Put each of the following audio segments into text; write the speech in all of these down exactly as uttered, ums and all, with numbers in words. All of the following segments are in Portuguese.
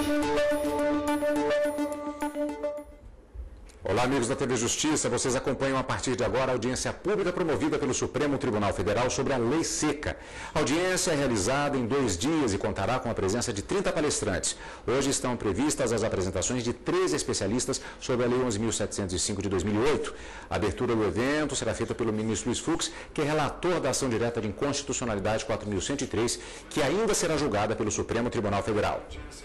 Olá, amigos da T V Justiça. Vocês acompanham a partir de agora a audiência pública promovida pelo Supremo Tribunal Federal sobre a Lei Seca. A audiência é realizada em dois dias e contará com a presença de trinta palestrantes. Hoje estão previstas as apresentações de treze especialistas sobre a Lei onze mil setecentos e cinco de dois mil e oito. A abertura do evento será feita pelo ministro Luiz Fux, que é relator da ação direta de inconstitucionalidade quatro mil cento e três, que ainda será julgada pelo Supremo Tribunal Federal.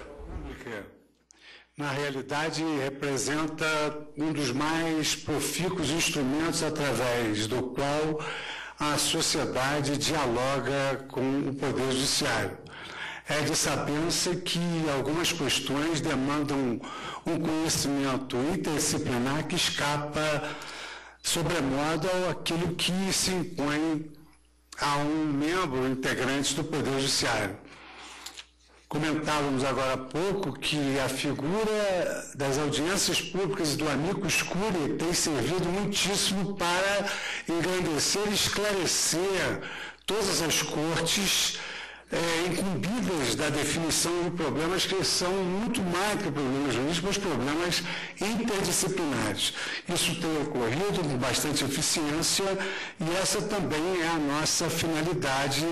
Na realidade, representa um dos mais profícuos instrumentos através do qual a sociedade dialoga com o Poder Judiciário. É de saber-se que algumas questões demandam um conhecimento interdisciplinar que escapa, sobremodo, àquilo que se impõe a um membro integrante do Poder Judiciário. Comentávamos agora há pouco que a figura das audiências públicas do amicus curiae tem servido muitíssimo para engrandecer e esclarecer todas as cortes é, incumbidas da definição de problemas que são muito mais que problemas jurídicos, mas problemas interdisciplinares. Isso tem ocorrido com bastante eficiência e essa também é a nossa finalidade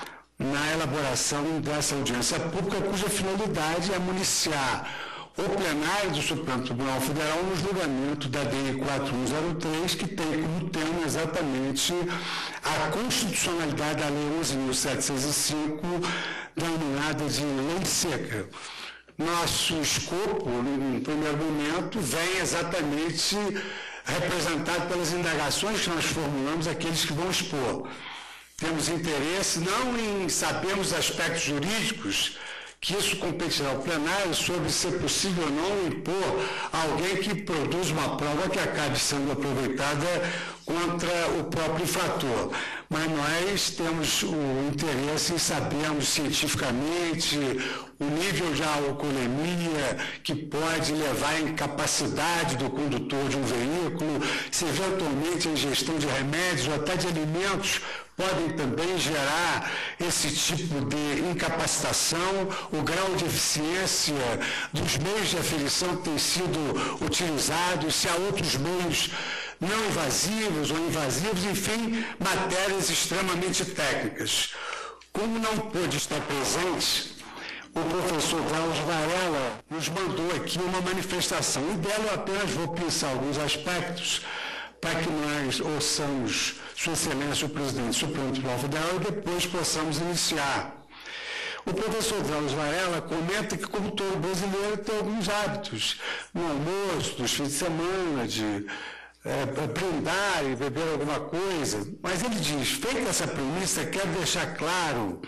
na elaboração dessa audiência pública, cuja finalidade é municiar o plenário do Supremo Tribunal Federal no julgamento da D I quatro mil cento e três, que tem como tema exatamente a constitucionalidade da Lei onze mil setecentos e cinco, denominada de Lei Seca. Nosso escopo, no primeiro momento, vem exatamente representado pelas indagações que nós formulamos àqueles que vão expor. Temos interesse não em sabermos aspectos jurídicos, que isso competirá ao plenário, sobre se é possível ou não impor a alguém que produz uma prova que acabe sendo aproveitada contra o próprio infrator. Mas nós temos o interesse em sabermos cientificamente o nível de alcoolemia que pode levar à incapacidade do condutor de um veículo, se eventualmente a ingestão de remédios ou até de alimentos podem também gerar esse tipo de incapacitação, o grau de eficiência dos meios de aferição que têm sido utilizados, se há outros meios não invasivos ou invasivos, enfim, matérias extremamente técnicas. Como não pôde estar presente, o professor Drauzio Varela nos mandou aqui uma manifestação, e dela eu apenas vou pensar alguns aspectos para que nós ouçamos Sua Excelência o Presidente do Supremo Tribunal Federal e depois possamos iniciar. O professor Drauzio Varela comenta que, como todo brasileiro, tem alguns hábitos no almoço, nos fins de semana, de é, brindar e beber alguma coisa. Mas ele diz, feita essa premissa, quer deixar claro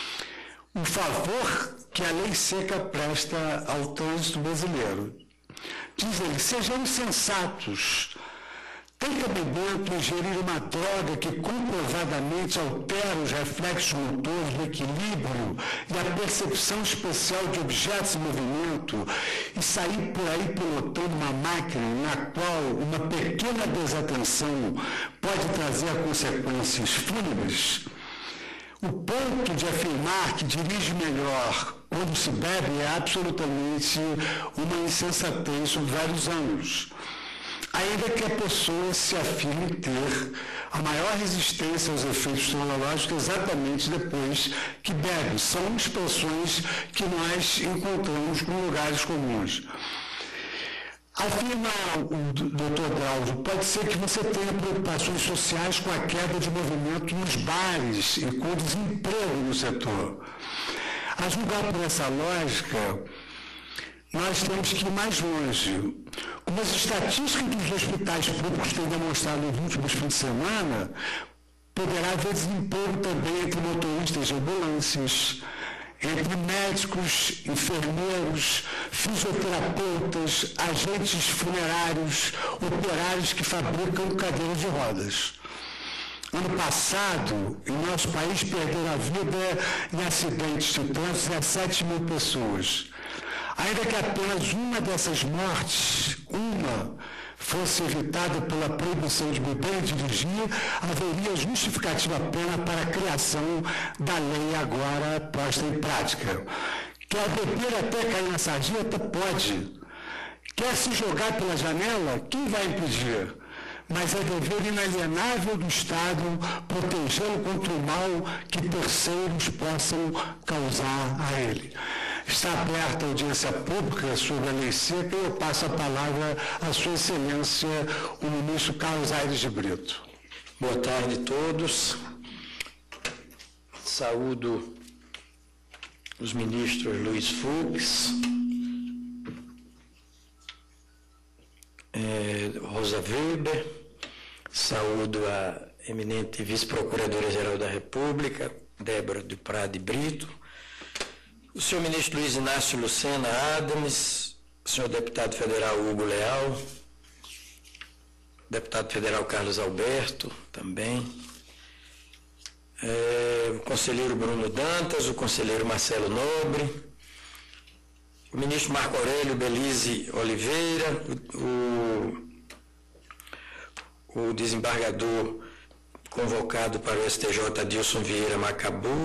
o favor que a lei seca presta ao trânsito brasileiro. Diz ele, sejamos sensatos. Tem cabimento ingerir uma droga que comprovadamente altera os reflexos motores, o equilíbrio e a percepção especial de objetos em movimento e sair por aí pilotando uma máquina na qual uma pequena desatenção pode trazer consequências fúnebres? O ponto de afirmar que dirige melhor quando se bebe é absolutamente uma insensatez sobre vários anos. Ainda que a pessoa se afirme ter a maior resistência aos efeitos neurológicos exatamente depois que bebe. São expressões que nós encontramos em lugares comuns. Afirma o doutor Drauzio, pode ser que você tenha preocupações sociais com a queda de movimento nos bares e com o desemprego no setor. A julgar por essa lógica, nós temos que ir mais longe. Como as estatísticas dos hospitais públicos têm demonstrado nos últimos fins de semana, poderá haver desemprego também entre motoristas de ambulâncias, entre médicos, enfermeiros, fisioterapeutas, agentes funerários, operários que fabricam cadeiras de rodas. Ano passado, em nosso país, perderam a vida em acidentes de trânsito dezessete mil pessoas. Ainda que apenas uma dessas mortes, uma, fosse evitada pela proibição de beber e dirigir, haveria justificativa plena para a criação da lei agora posta em prática. Quer beber até cair na sarjeta? Pode. Quer se jogar pela janela? Quem vai impedir? Mas é dever inalienável do Estado protegê-lo contra o mal que terceiros possam causar a ele. Está aberta a audiência pública sobre a lei seca e eu passo a palavra à Sua Excelência, o ministro Carlos Aires de Brito. Boa tarde a todos. Saúdo os ministros Luiz Fux, eh, Rosa Weber, saúdo a eminente vice-procuradora-geral da República, Débora de Prado de Brito, o senhor ministro Luiz Inácio Lucena Adams, o senhor deputado federal Hugo Leal, deputado federal Carlos Alberto, também, é, o conselheiro Bruno Dantas, o conselheiro Marcelo Nobre, o ministro Marco Aurélio Belize Oliveira, o, o desembargador convocado para o S T J Adilson Vieira Macabu,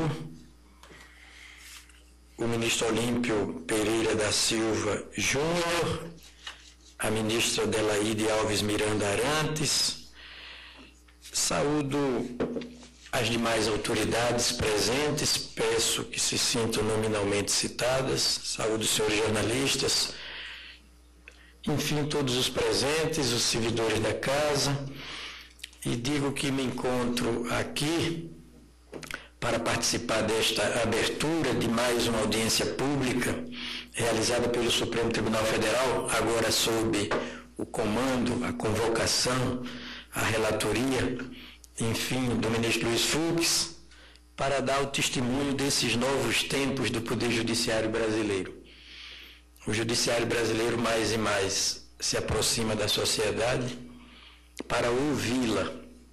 o ministro Olímpio Pereira da Silva Júnior, a ministra Adelaide Alves Miranda Arantes, saúdo as demais autoridades presentes, peço que se sintam nominalmente citadas, saúdo os senhores jornalistas, enfim, todos os presentes, os servidores da casa, e digo que me encontro aqui para participar desta abertura de mais uma audiência pública realizada pelo Supremo Tribunal Federal, agora sob o comando, a convocação, a relatoria, enfim, do ministro Luiz Fux, para dar o testemunho desses novos tempos do Poder Judiciário brasileiro. O Judiciário brasileiro mais e mais se aproxima da sociedade para ouvi-la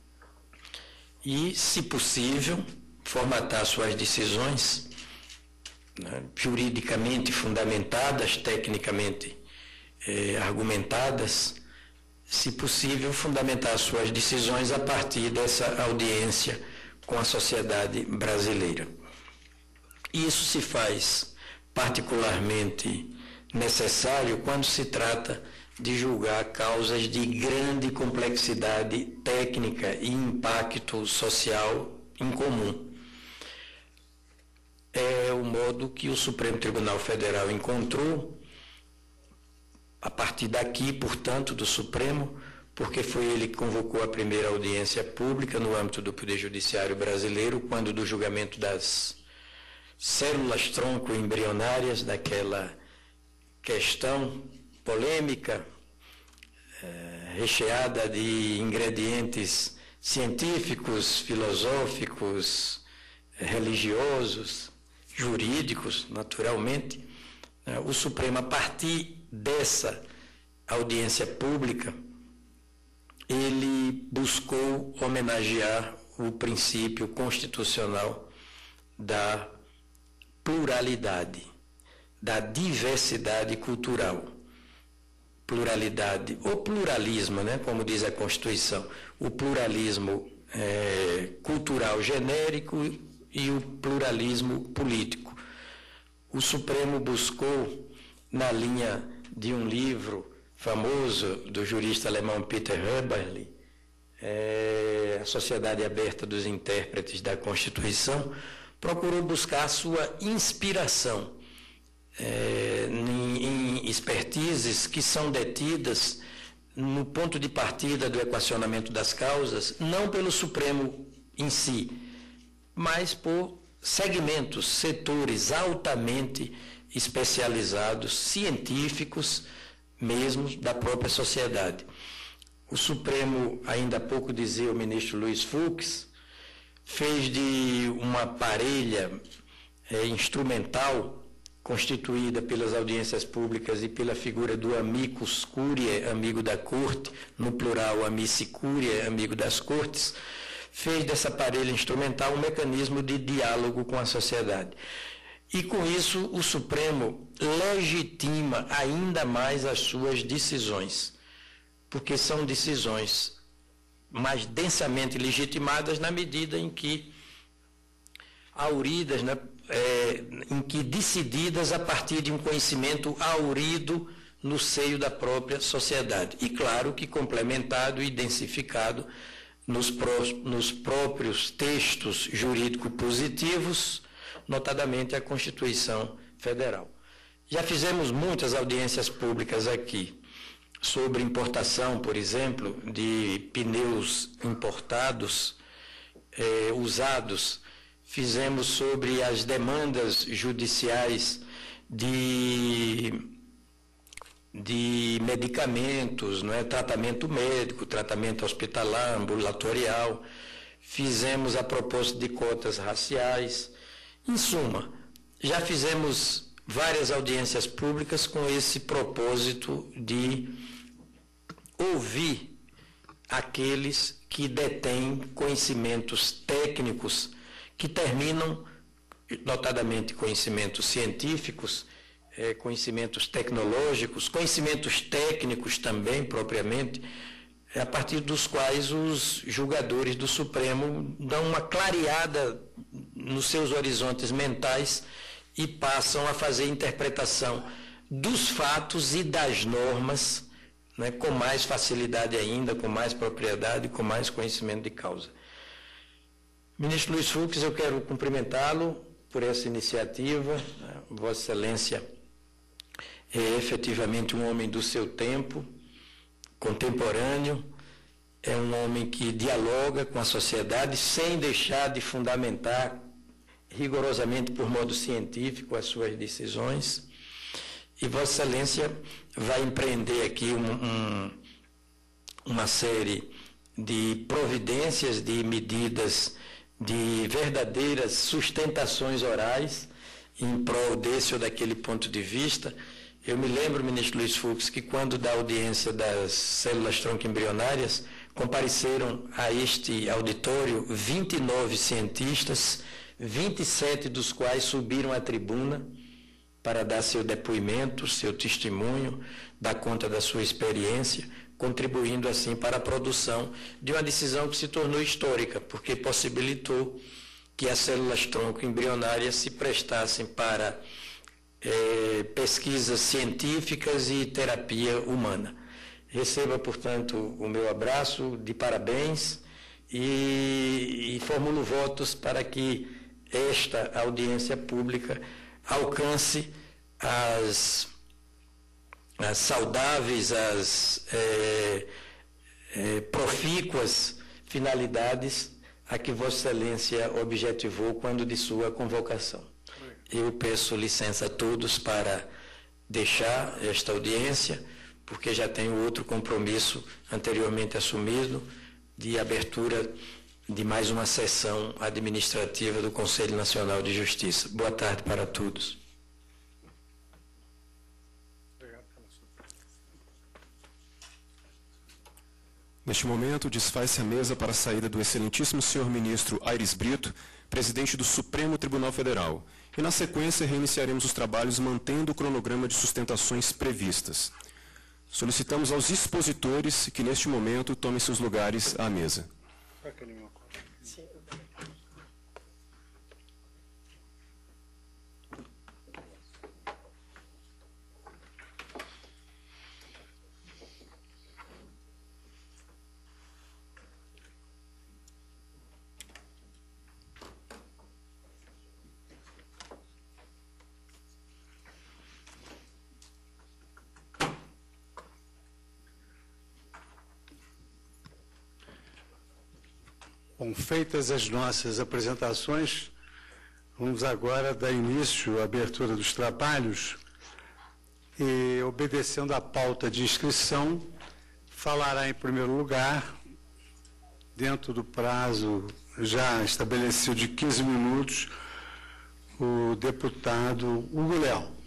e, se possível, formatar suas decisões, né, juridicamente fundamentadas, tecnicamente eh, argumentadas, se possível, fundamentar suas decisões a partir dessa audiência com a sociedade brasileira. Isso se faz particularmente necessário quando se trata de julgar causas de grande complexidade técnica e impacto social incomum. É o modo que o Supremo Tribunal Federal encontrou, a partir daqui, portanto, do Supremo, porque foi ele que convocou a primeira audiência pública no âmbito do Poder Judiciário brasileiro, quando do julgamento das células tronco embrionárias daquela questão polêmica, eh, recheada de ingredientes científicos, filosóficos, religiosos, jurídicos, naturalmente, né, o Supremo, a partir dessa audiência pública, ele buscou homenagear o princípio constitucional da pluralidade, da diversidade cultural. Pluralidade, ou pluralismo, né, como diz a Constituição, o pluralismo é, cultural genérico e o pluralismo político. O Supremo buscou, na linha de um livro famoso do jurista alemão Peter Eberle, é, A Sociedade Aberta dos Intérpretes da Constituição, procurou buscar a sua inspiração é, em, em expertises que são detidas no ponto de partida do equacionamento das causas, não pelo Supremo em si, mas por segmentos, setores altamente especializados, científicos mesmo, da própria sociedade. O Supremo, ainda há pouco dizia o ministro Luiz Fux, fez de uma parelha é, instrumental constituída pelas audiências públicas e pela figura do amicus curiae, amigo da corte, no plural amici curiae, amigo das cortes, fez dessa parelha instrumental um mecanismo de diálogo com a sociedade. E com isso o Supremo legitima ainda mais as suas decisões, porque são decisões mais densamente legitimadas na medida em que auridas, né, é, em que decididas a partir de um conhecimento aurido no seio da própria sociedade. E, claro, que complementado e densificado nos, pró nos próprios textos jurídicos positivos, notadamente a Constituição Federal. Já fizemos muitas audiências públicas aqui sobre importação, por exemplo, de pneus importados, eh, usados. Fizemos sobre as demandas judiciais de, de medicamentos, não é? Tratamento médico, tratamento hospitalar, ambulatorial. Fizemos a propósito de cotas raciais. Em suma, já fizemos várias audiências públicas com esse propósito de ouvir aqueles que detêm conhecimentos técnicos que terminam, notadamente conhecimentos científicos, eh, conhecimentos tecnológicos, conhecimentos técnicos também, propriamente, a partir dos quais os julgadores do Supremo dão uma clareada nos seus horizontes mentais e passam a fazer interpretação dos fatos e das normas, né, com mais facilidade ainda, com mais propriedade, com mais conhecimento de causa. Ministro Luiz Fux, eu quero cumprimentá-lo por essa iniciativa. Vossa Excelência é efetivamente um homem do seu tempo, contemporâneo, é um homem que dialoga com a sociedade sem deixar de fundamentar rigorosamente por modo científico as suas decisões. E Vossa Excelência vai empreender aqui um, um, uma série de providências, de medidas, de verdadeiras sustentações orais em prol desse ou daquele ponto de vista. Eu me lembro, ministro Luiz Fux, que quando da audiência das células tronco-embrionárias, compareceram a este auditório vinte e nove cientistas, vinte e sete dos quais subiram à tribuna para dar seu depoimento, seu testemunho, dar conta da sua experiência, contribuindo assim para a produção de uma decisão que se tornou histórica, porque possibilitou que as células tronco embrionárias se prestassem para é, pesquisas científicas e terapia humana. Receba, portanto, o meu abraço de parabéns e, e formulo votos para que esta audiência pública alcance as, as saudáveis, as é, é, profícuas finalidades a que Vossa Excelência objetivou quando de sua convocação. Eu peço licença a todos para deixar esta audiência, porque já tenho outro compromisso anteriormente assumido de abertura de mais uma sessão administrativa do Conselho Nacional de Justiça. Boa tarde para todos. Neste momento, desfaz-se a mesa para a saída do excelentíssimo senhor ministro Aires Brito, presidente do Supremo Tribunal Federal. E, na sequência, reiniciaremos os trabalhos mantendo o cronograma de sustentações previstas. Solicitamos aos expositores que, neste momento, tomem seus lugares à mesa. Bom, feitas as nossas apresentações, vamos agora dar início à abertura dos trabalhos e, obedecendo à pauta de inscrição, falará em primeiro lugar, dentro do prazo já estabelecido de quinze minutos, o deputado Hugo Leal.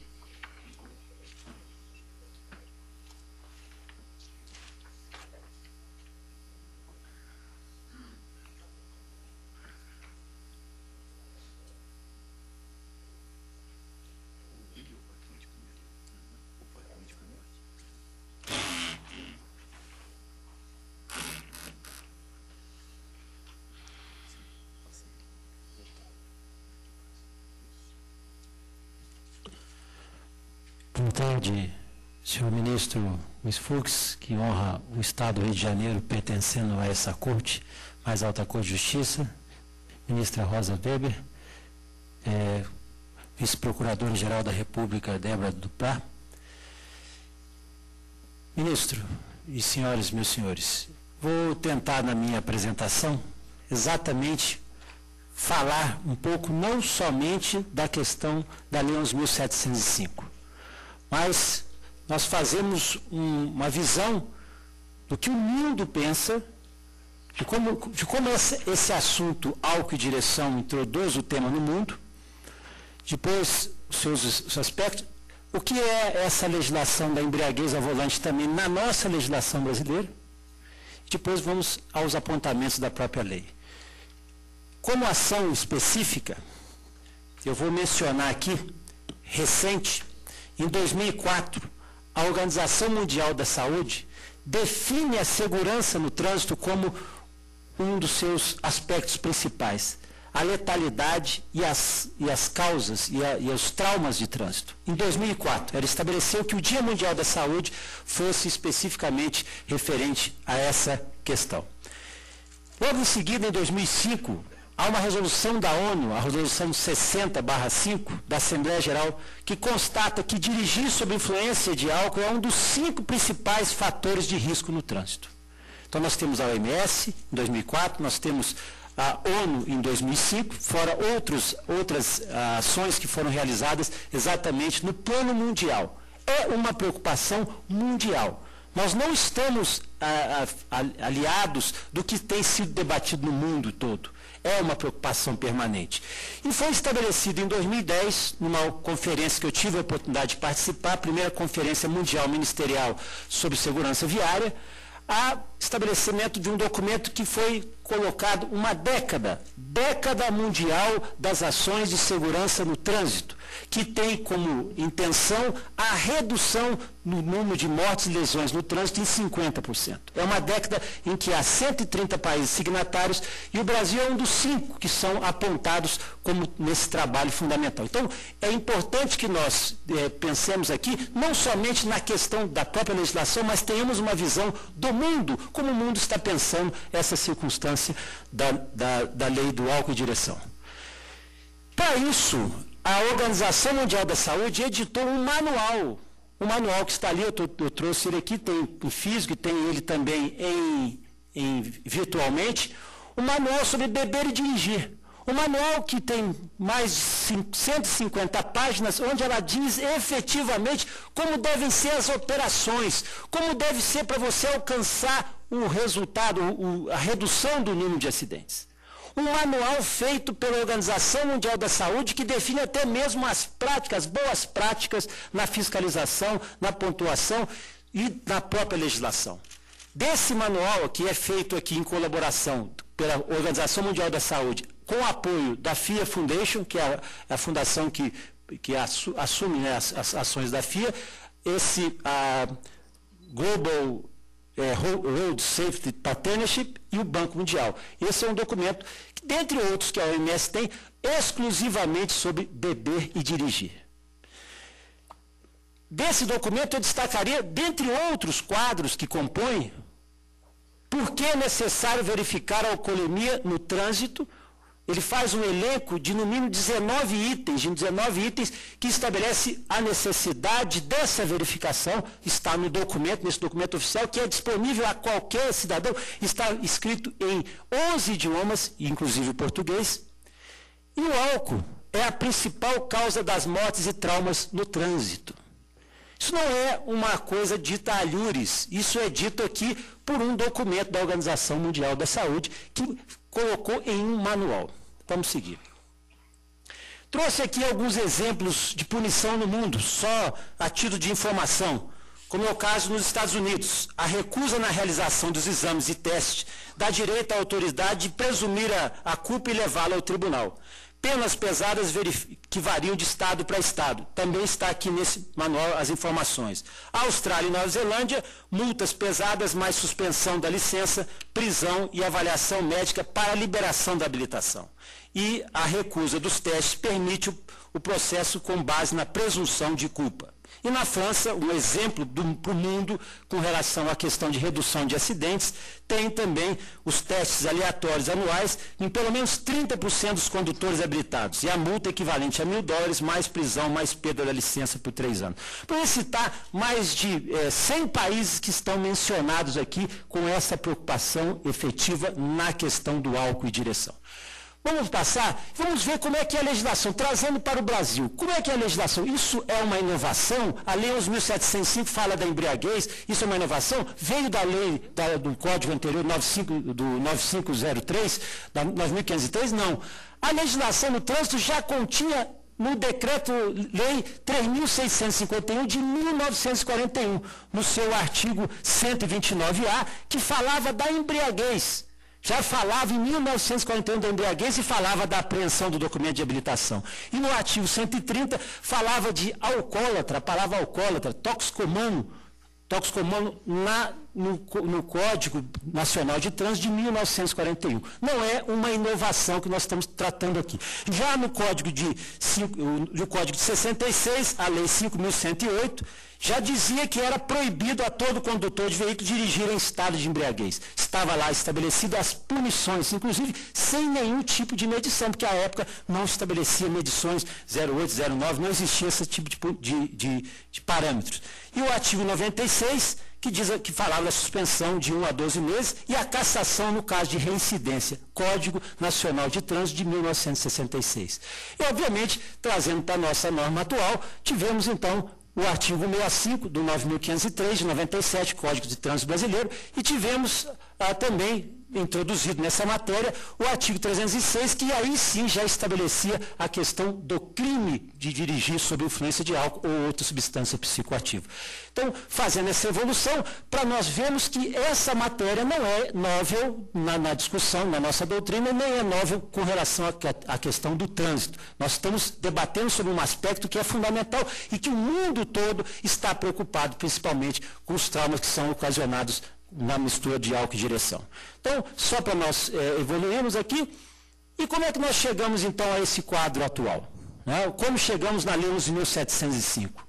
Boa tarde, senhor ministro Luiz Fux, que honra o Estado do Rio de Janeiro pertencendo a essa corte, mais alta Corte de Justiça, ministra Rosa Weber, é, vice-procuradora-geral da República, Débora Duprat. Ministro e senhoras e meus senhores, vou tentar na minha apresentação exatamente falar um pouco não somente da questão da Lei onze mil setecentos e cinco, mas nós fazemos um, uma visão do que o mundo pensa, de como, de como esse, esse assunto álcool e direção introduz o tema no mundo, depois os seus, os seus aspectos, o que é essa legislação da embriaguez ao volante também na nossa legislação brasileira, depois vamos aos apontamentos da própria lei. Como ação específica, eu vou mencionar aqui, recente, em dois mil e quatro, a Organização Mundial da Saúde define a segurança no trânsito como um dos seus aspectos principais, a letalidade e as, e as causas e, a, e os traumas de trânsito. Em dois mil e quatro, ela estabeleceu que o Dia Mundial da Saúde fosse especificamente referente a essa questão. Logo em seguida, em dois mil e cinco, há uma resolução da ONU, a resolução sessenta barra cinco, da Assembleia Geral, que constata que dirigir sob influência de álcool é um dos cinco principais fatores de risco no trânsito. Então nós temos a O M S em dois mil e quatro, nós temos a ONU em dois mil e cinco, fora outros, outras ah, ações que foram realizadas exatamente no plano mundial. É uma preocupação mundial. Nós não estamos ah, ah, aliados do que tem sido debatido no mundo todo. É uma preocupação permanente. E foi estabelecido em dois mil e dez, numa conferência que eu tive a oportunidade de participar, a primeira Conferência Mundial Ministerial sobre Segurança Viária, a estabelecimento de um documento que foi colocado uma década, década mundial das ações de segurança no trânsito, que tem como intenção a redução no número de mortes e lesões no trânsito em cinquenta por cento. É uma década em que há cento e trinta países signatários e o Brasil é um dos cinco que são apontados como nesse trabalho fundamental. Então, é importante que nós é, pensemos aqui não somente na questão da própria legislação, mas tenhamos uma visão do mundo, como o mundo está pensando essa circunstância da, da, da lei do álcool e direção. Para isso, a Organização Mundial da Saúde editou um manual, um manual que está ali, eu, tô, eu trouxe ele aqui, tem em físico e tem ele também em, em virtualmente, um manual sobre beber e dirigir. Um manual que tem mais de cento e cinquenta páginas, onde ela diz efetivamente como devem ser as operações, como deve ser para você alcançar o resultado, o, a redução do número de acidentes. Um manual feito pela Organização Mundial da Saúde que define até mesmo as práticas, boas práticas na fiscalização, na pontuação e na própria legislação. Desse manual, que é feito aqui em colaboração pela Organização Mundial da Saúde, com o apoio da F I A Foundation, que é a, a fundação que, que assume, né, as, as ações da F I A, esse a Global É, Road Safety Partnership e o Banco Mundial. Esse é um documento, que, dentre outros que a O M S tem, exclusivamente sobre beber e dirigir. Desse documento eu destacaria, dentre outros quadros que compõem, por que é necessário verificar a alcoolemia no trânsito. Ele faz um elenco de, no mínimo, dezenove itens, de dezenove itens que estabelece a necessidade dessa verificação, está no documento, nesse documento oficial, que é disponível a qualquer cidadão, está escrito em onze idiomas, inclusive o português. E o álcool é a principal causa das mortes e traumas no trânsito. Isso não é uma coisa dita a alhures, isso é dito aqui por um documento da Organização Mundial da Saúde, que colocou em um manual. Vamos seguir. Trouxe aqui alguns exemplos de punição no mundo, só a título de informação, como é o caso nos Estados Unidos. A recusa na realização dos exames e testes dá direito à autoridade de presumir a, a culpa e levá-la ao tribunal. Penas pesadas que variam de estado para estado. Também está aqui nesse manual as informações. Austrália e Nova Zelândia, multas pesadas, mais suspensão da licença, prisão e avaliação médica para liberação da habilitação. E a recusa dos testes permite o, o processo com base na presunção de culpa. E na França, um exemplo para o mundo com relação à questão de redução de acidentes, tem também os testes aleatórios anuais em pelo menos trinta por cento dos condutores habilitados. E a multa equivalente a mil dólares, mais prisão, mais perda da licença por três anos. Para citar mais de eh, cem países que estão mencionados aqui com essa preocupação efetiva na questão do álcool e direção. Vamos passar, vamos ver como é que é a legislação, trazendo para o Brasil. Como é que é a legislação? Isso é uma inovação? A Lei onze mil setecentos e cinco fala da embriaguez, isso é uma inovação? Veio da lei, da, do Código anterior, noventa e cinco, do nove cinco zero três, da nove mil quinhentos e três? Não. A legislação no trânsito já continha no Decreto-Lei três mil seiscentos e cinquenta e um de mil novecentos e quarenta e um, no seu artigo cento e vinte e nove A, que falava da embriaguez. Já falava em mil novecentos e quarenta e um da embriaguez e falava da apreensão do documento de habilitação. E no artigo cento e trinta falava de alcoólatra, a palavra alcoólatra, toxicomano, toxicomano na, no, no Código Nacional de Trânsito de mil novecentos e quarenta e um. Não é uma inovação que nós estamos tratando aqui. Já no Código de, no Código de sessenta e seis, a Lei cinco mil cento e oito, já dizia que era proibido a todo condutor de veículo dirigir em estado de embriaguez. Estava lá estabelecidas as punições, inclusive sem nenhum tipo de medição, porque à época não estabelecia medições zero oito, zero nove, não existia esse tipo de, de, de, de parâmetros. E o artigo noventa e seis, que, diz, que falava da suspensão de um a doze meses e a cassação no caso de reincidência, Código Nacional de Trânsito de mil novecentos e sessenta e seis. E, obviamente, trazendo para a nossa norma atual, tivemos, então, o artigo sessenta e cinco do nove mil quinhentos e três, de noventa e sete, Código de Trânsito Brasileiro, e tivemos ah, também introduzido nessa matéria o artigo trezentos e seis, que aí sim já estabelecia a questão do crime de dirigir sob influência de álcool ou outra substância psicoativa. Então, fazendo essa evolução, para nós vermos que essa matéria não é novel na, na discussão, na nossa doutrina, nem é novel com relação à questão do trânsito. Nós estamos debatendo sobre um aspecto que é fundamental e que o mundo todo está preocupado, principalmente com os traumas que são ocasionados na mistura de álcool e direção. Então, só para nós é, evoluirmos aqui, e como é que nós chegamos então a esse quadro atual? Né? Como chegamos na Lei onze mil setecentos e cinco?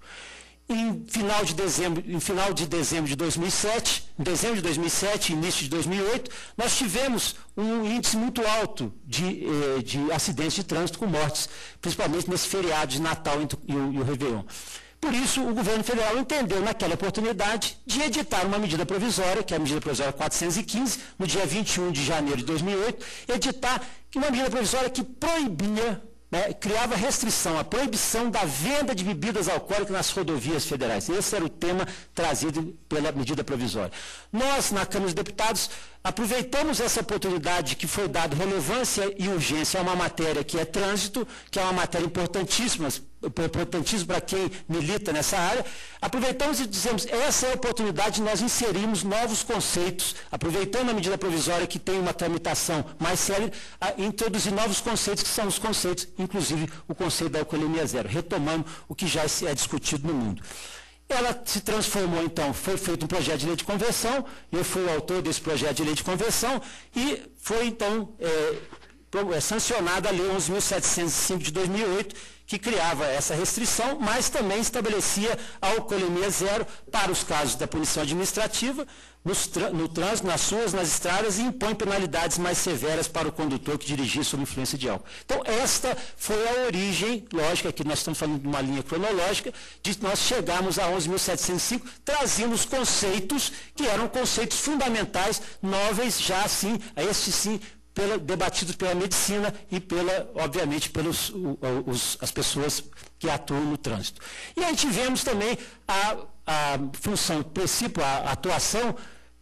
Em final de dezembro, em final de dezembro de dois mil e sete, em dezembro de dois mil e sete, início de dois mil e oito, nós tivemos um índice muito alto de, eh, de acidentes de trânsito com mortes, principalmente nesse feriado de Natal e o, e o Réveillon. Por isso, o governo federal entendeu naquela oportunidade de editar uma medida provisória, que é a medida provisória quatrocentos e quinze, no dia vinte e um de janeiro de dois mil e oito, editar uma medida provisória que proibia, né, criava restrição, a proibição da venda de bebidas alcoólicas nas rodovias federais. Esse era o tema trazido pela medida provisória. Nós, na Câmara dos Deputados, aproveitamos essa oportunidade que foi dada relevância e urgência a uma matéria que é trânsito, que é uma matéria importantíssima, importantíssimo para quem milita nessa área. Aproveitamos e dizemos, essa é a oportunidade de nós inserirmos novos conceitos, aproveitando a medida provisória que tem uma tramitação mais séria, a introduzir novos conceitos, que são os conceitos, inclusive o conceito da alcoolemia zero, retomando o que já é discutido no mundo. Ela se transformou, então, foi feito um projeto de lei de conversão, eu fui o autor desse projeto de lei de conversão, e foi, então, é, é, sancionada a Lei onze mil setecentos e cinco de dois mil e oito, que criava essa restrição, mas também estabelecia a alcoolemia zero para os casos da punição administrativa, nos, no trânsito, nas ruas, nas estradas, e impõe penalidades mais severas para o condutor que dirigir sob influência de álcool. Então, esta foi a origem, lógica, aqui nós estamos falando de uma linha cronológica, de nós chegarmos a onze mil setecentos e cinco, trazendo os conceitos que eram conceitos fundamentais, novos, já assim, estes sim, Pela, debatidos pela medicina e, pela, obviamente, pelas as pessoas que atuam no trânsito. E aí tivemos também a, a função, o princípio, a, a atuação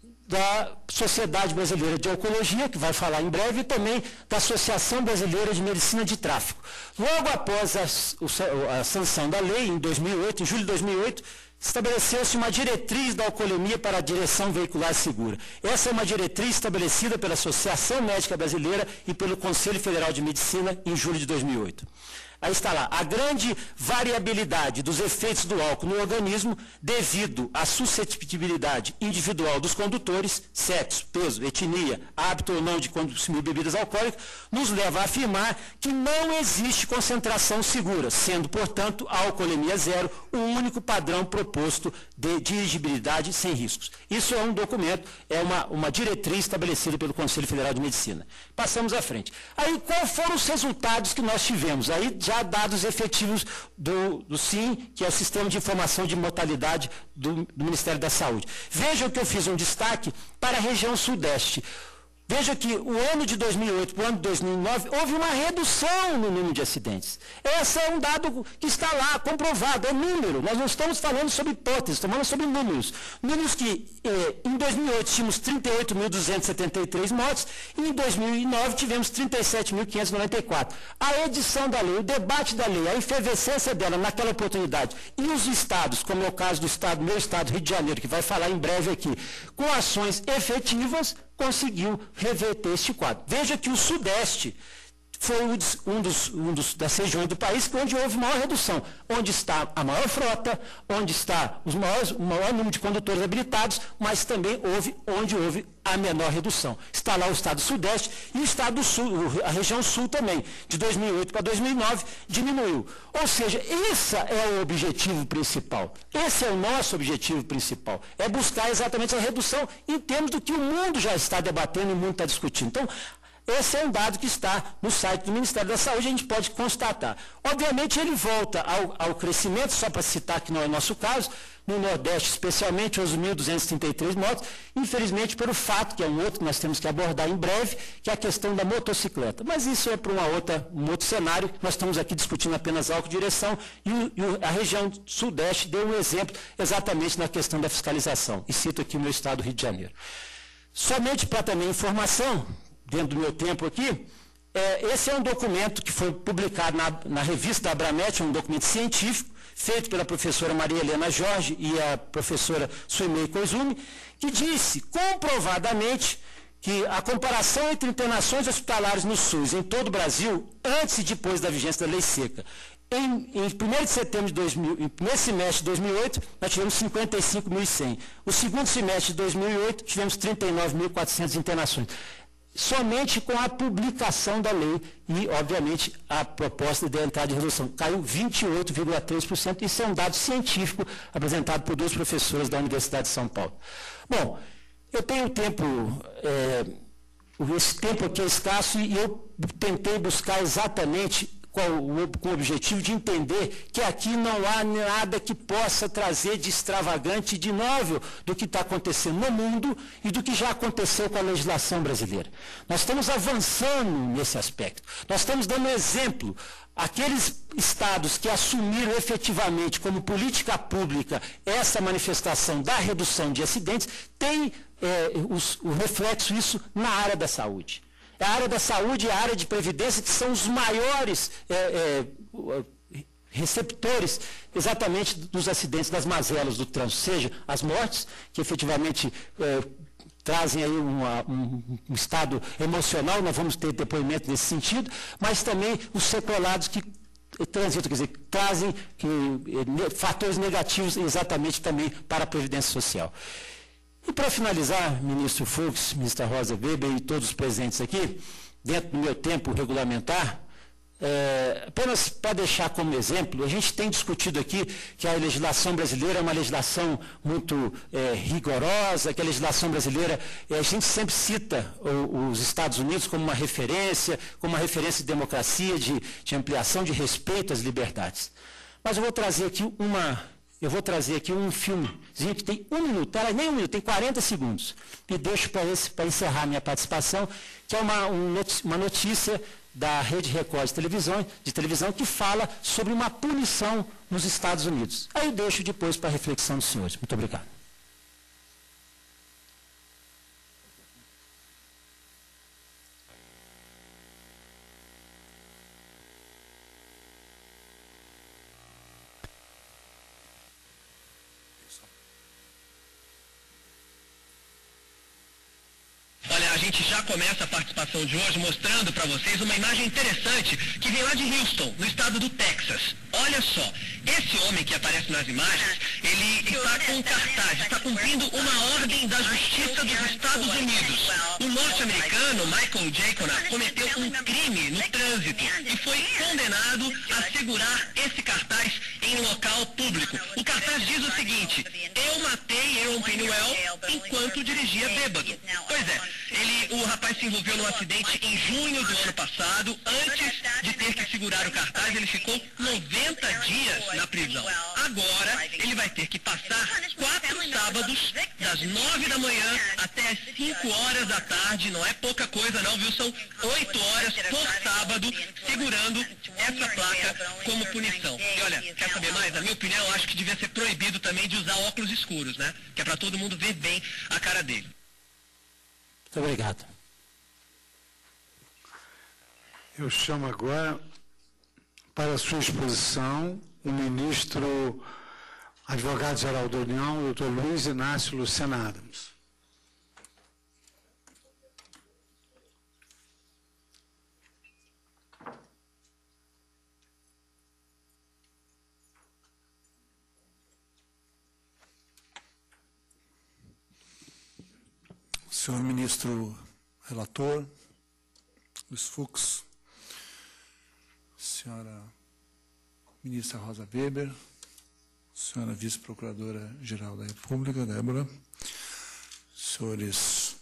da Sociedade Brasileira de Alcoologia, que vai falar em breve, e também da Associação Brasileira de Medicina de Tráfego. Logo após a, a sanção da lei, em dois mil e oito, em julho de dois mil e oito, estabeleceu-se uma diretriz da alcoolemia para a direção veicular segura. Essa é uma diretriz estabelecida pela Associação Médica Brasileira e pelo Conselho Federal de Medicina em julho de dois mil e oito. Aí está lá, a grande variabilidade dos efeitos do álcool no organismo devido à suscetibilidade individual dos condutores, sexo, peso, etnia, hábito ou não de consumir bebidas alcoólicas, nos leva a afirmar que não existe concentração segura, sendo, portanto, a alcoolemia zero o único padrão proposto de dirigibilidade sem riscos. Isso é um documento, é uma, uma diretriz estabelecida pelo Conselho Federal de Medicina. Passamos à frente. Aí, quais foram os resultados que nós tivemos? Aí, já dados efetivos do, do SIM, que é o Sistema de Informação de Mortalidade do, do Ministério da Saúde. Vejam que eu fiz um destaque para a região sudeste. Veja que o ano de dois mil e oito para o ano de dois mil e nove, houve uma redução no número de acidentes. Esse é um dado que está lá, comprovado, é número. Nós não estamos falando sobre hipóteses, estamos falando sobre números. Números que, eh, em dois mil e oito, tínhamos trinta e oito mil duzentos e setenta e três mortes, e em dois mil e nove tivemos trinta e sete mil quinhentos e noventa e quatro. A edição da lei, o debate da lei, a efervescência dela naquela oportunidade, e os estados, como é o caso do estado, meu estado, Rio de Janeiro, que vai falar em breve aqui, com ações efetivas, conseguiu reverter este quadro. Veja que o Sudeste foi um dos, um dos, das regiões do país onde houve maior redução, onde está a maior frota, onde está os maiores, o maior número de condutores habilitados, mas também houve onde houve a menor redução. Está lá o estado Sudeste e o estado do Sul, a região Sul também, de dois mil e oito para dois mil e nove, diminuiu. Ou seja, esse é o objetivo principal. Esse é o nosso objetivo principal. É buscar exatamente a redução em termos do que o mundo já está debatendo e o mundo está discutindo. Então, esse é um dado que está no site do Ministério da Saúde, a gente pode constatar. Obviamente, ele volta ao, ao crescimento, só para citar que não é o nosso caso, no Nordeste especialmente, onze mil duzentos e trinta e três mortes, infelizmente pelo fato, que é um outro que nós temos que abordar em breve, que é a questão da motocicleta. Mas isso é para uma outra, um outro cenário, nós estamos aqui discutindo apenas álcool-direção, e, o, e a região Sudeste deu um exemplo exatamente na questão da fiscalização, e cito aqui o meu estado, Rio de Janeiro. Somente para também informação, dentro do meu tempo aqui, é, esse é um documento que foi publicado na, na revista da Abramet, um documento científico, feito pela professora Maria Helena Jorge e a professora Suimei Koizumi, que disse comprovadamente que a comparação entre internações hospitalares no SUS em todo o Brasil, antes e depois da vigência da lei seca, em, em primeiro de setembro de dois mil, em primeiro semestre de dois mil e oito, nós tivemos cinquenta e cinco mil e cem. O segundo semestre de dois mil e oito, tivemos trinta e nove mil e quatrocentas internações. Somente com a publicação da lei e, obviamente, a proposta de entrada de resolução. Caiu vinte e oito vírgula três por cento. Isso é um dado científico apresentado por duas professoras da Universidade de São Paulo. Bom, eu tenho tempo, é, esse tempo aqui é escasso e eu tentei buscar exatamente com o, com o objetivo de entender que aqui não há nada que possa trazer de extravagante e de novo do que está acontecendo no mundo e do que já aconteceu com a legislação brasileira. Nós estamos avançando nesse aspecto. Nós estamos dando exemplo. Aqueles estados que assumiram efetivamente como política pública essa manifestação da redução de acidentes têm é, os, o reflexo isso na área da saúde. A área da saúde e a área de previdência que são os maiores é, é, receptores exatamente dos acidentes, das mazelas do trânsito, seja as mortes, que efetivamente é, trazem aí uma, um, um estado emocional, nós vamos ter depoimento nesse sentido, mas também os sequelados que transitam, quer dizer, trazem que, é, fatores negativos exatamente também para a previdência social. E para finalizar, ministro Fux, ministra Rosa Weber e todos os presentes aqui, dentro do meu tempo regulamentar, é, apenas para deixar como exemplo, a gente tem discutido aqui que a legislação brasileira é uma legislação muito é, rigorosa, que a legislação brasileira, é, a gente sempre cita o, os Estados Unidos como uma referência, como uma referência de democracia, de, de ampliação de respeito às liberdades. Mas eu vou trazer aqui uma... Eu vou trazer aqui um filmezinho que tem um minuto, tá? Nem um minuto, tem quarenta segundos. E deixo para encerrar minha participação, que é uma, um, uma notícia da Rede Record de televisão, de televisão que fala sobre uma punição nos Estados Unidos. Aí eu deixo depois para a reflexão dos senhores. Muito obrigado. Olha, a gente já começa a participação de hoje mostrando para vocês uma imagem interessante que vem lá de Houston, no estado do Texas. Olha só, esse homem que aparece nas imagens, ele está com um cartaz, está cumprindo uma ordem da Justiça dos Estados Unidos. O norte-americano Michael Jaconar cometeu um crime no trânsito e foi condenado a segurar esse cartaz em local público. O cartaz diz o seguinte: eu matei Aaron Peniwell enquanto dirigia bêbado. Pois é, ele, o rapaz se envolveu num acidente em junho do ano passado. Antes de ter que segurar o cartaz, ele ficou noventa dias na prisão. Agora, ele vai ter que passar quatro sábados, das nove da manhã até as cinco horas da tarde. Não é pouca coisa não, viu? São oito horas por sábado, segurando essa placa como punição. E olha, quer saber mais? Na minha opinião, eu acho que devia ser proibido também de usar óculos escuros, né? Que é para todo mundo ver bem a cara dele. Muito obrigado. Eu chamo agora para a sua exposição o ministro advogado-geral da União, doutor Luiz Inácio Lucena Adams. Senhor ministro relator, Luiz Fux, senhora ministra Rosa Weber, senhora vice-procuradora-geral da República, Débora, senhores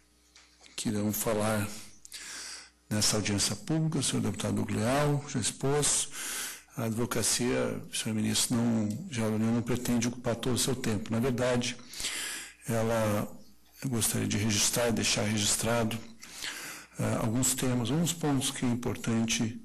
que irão falar nessa audiência pública, o senhor deputado Hugo Leal já expôs, a advocacia, senhor ministro, não, já não pretende ocupar todo o seu tempo. Na verdade, ela... Eu gostaria de registrar e deixar registrado uh, alguns temas, alguns pontos que é importante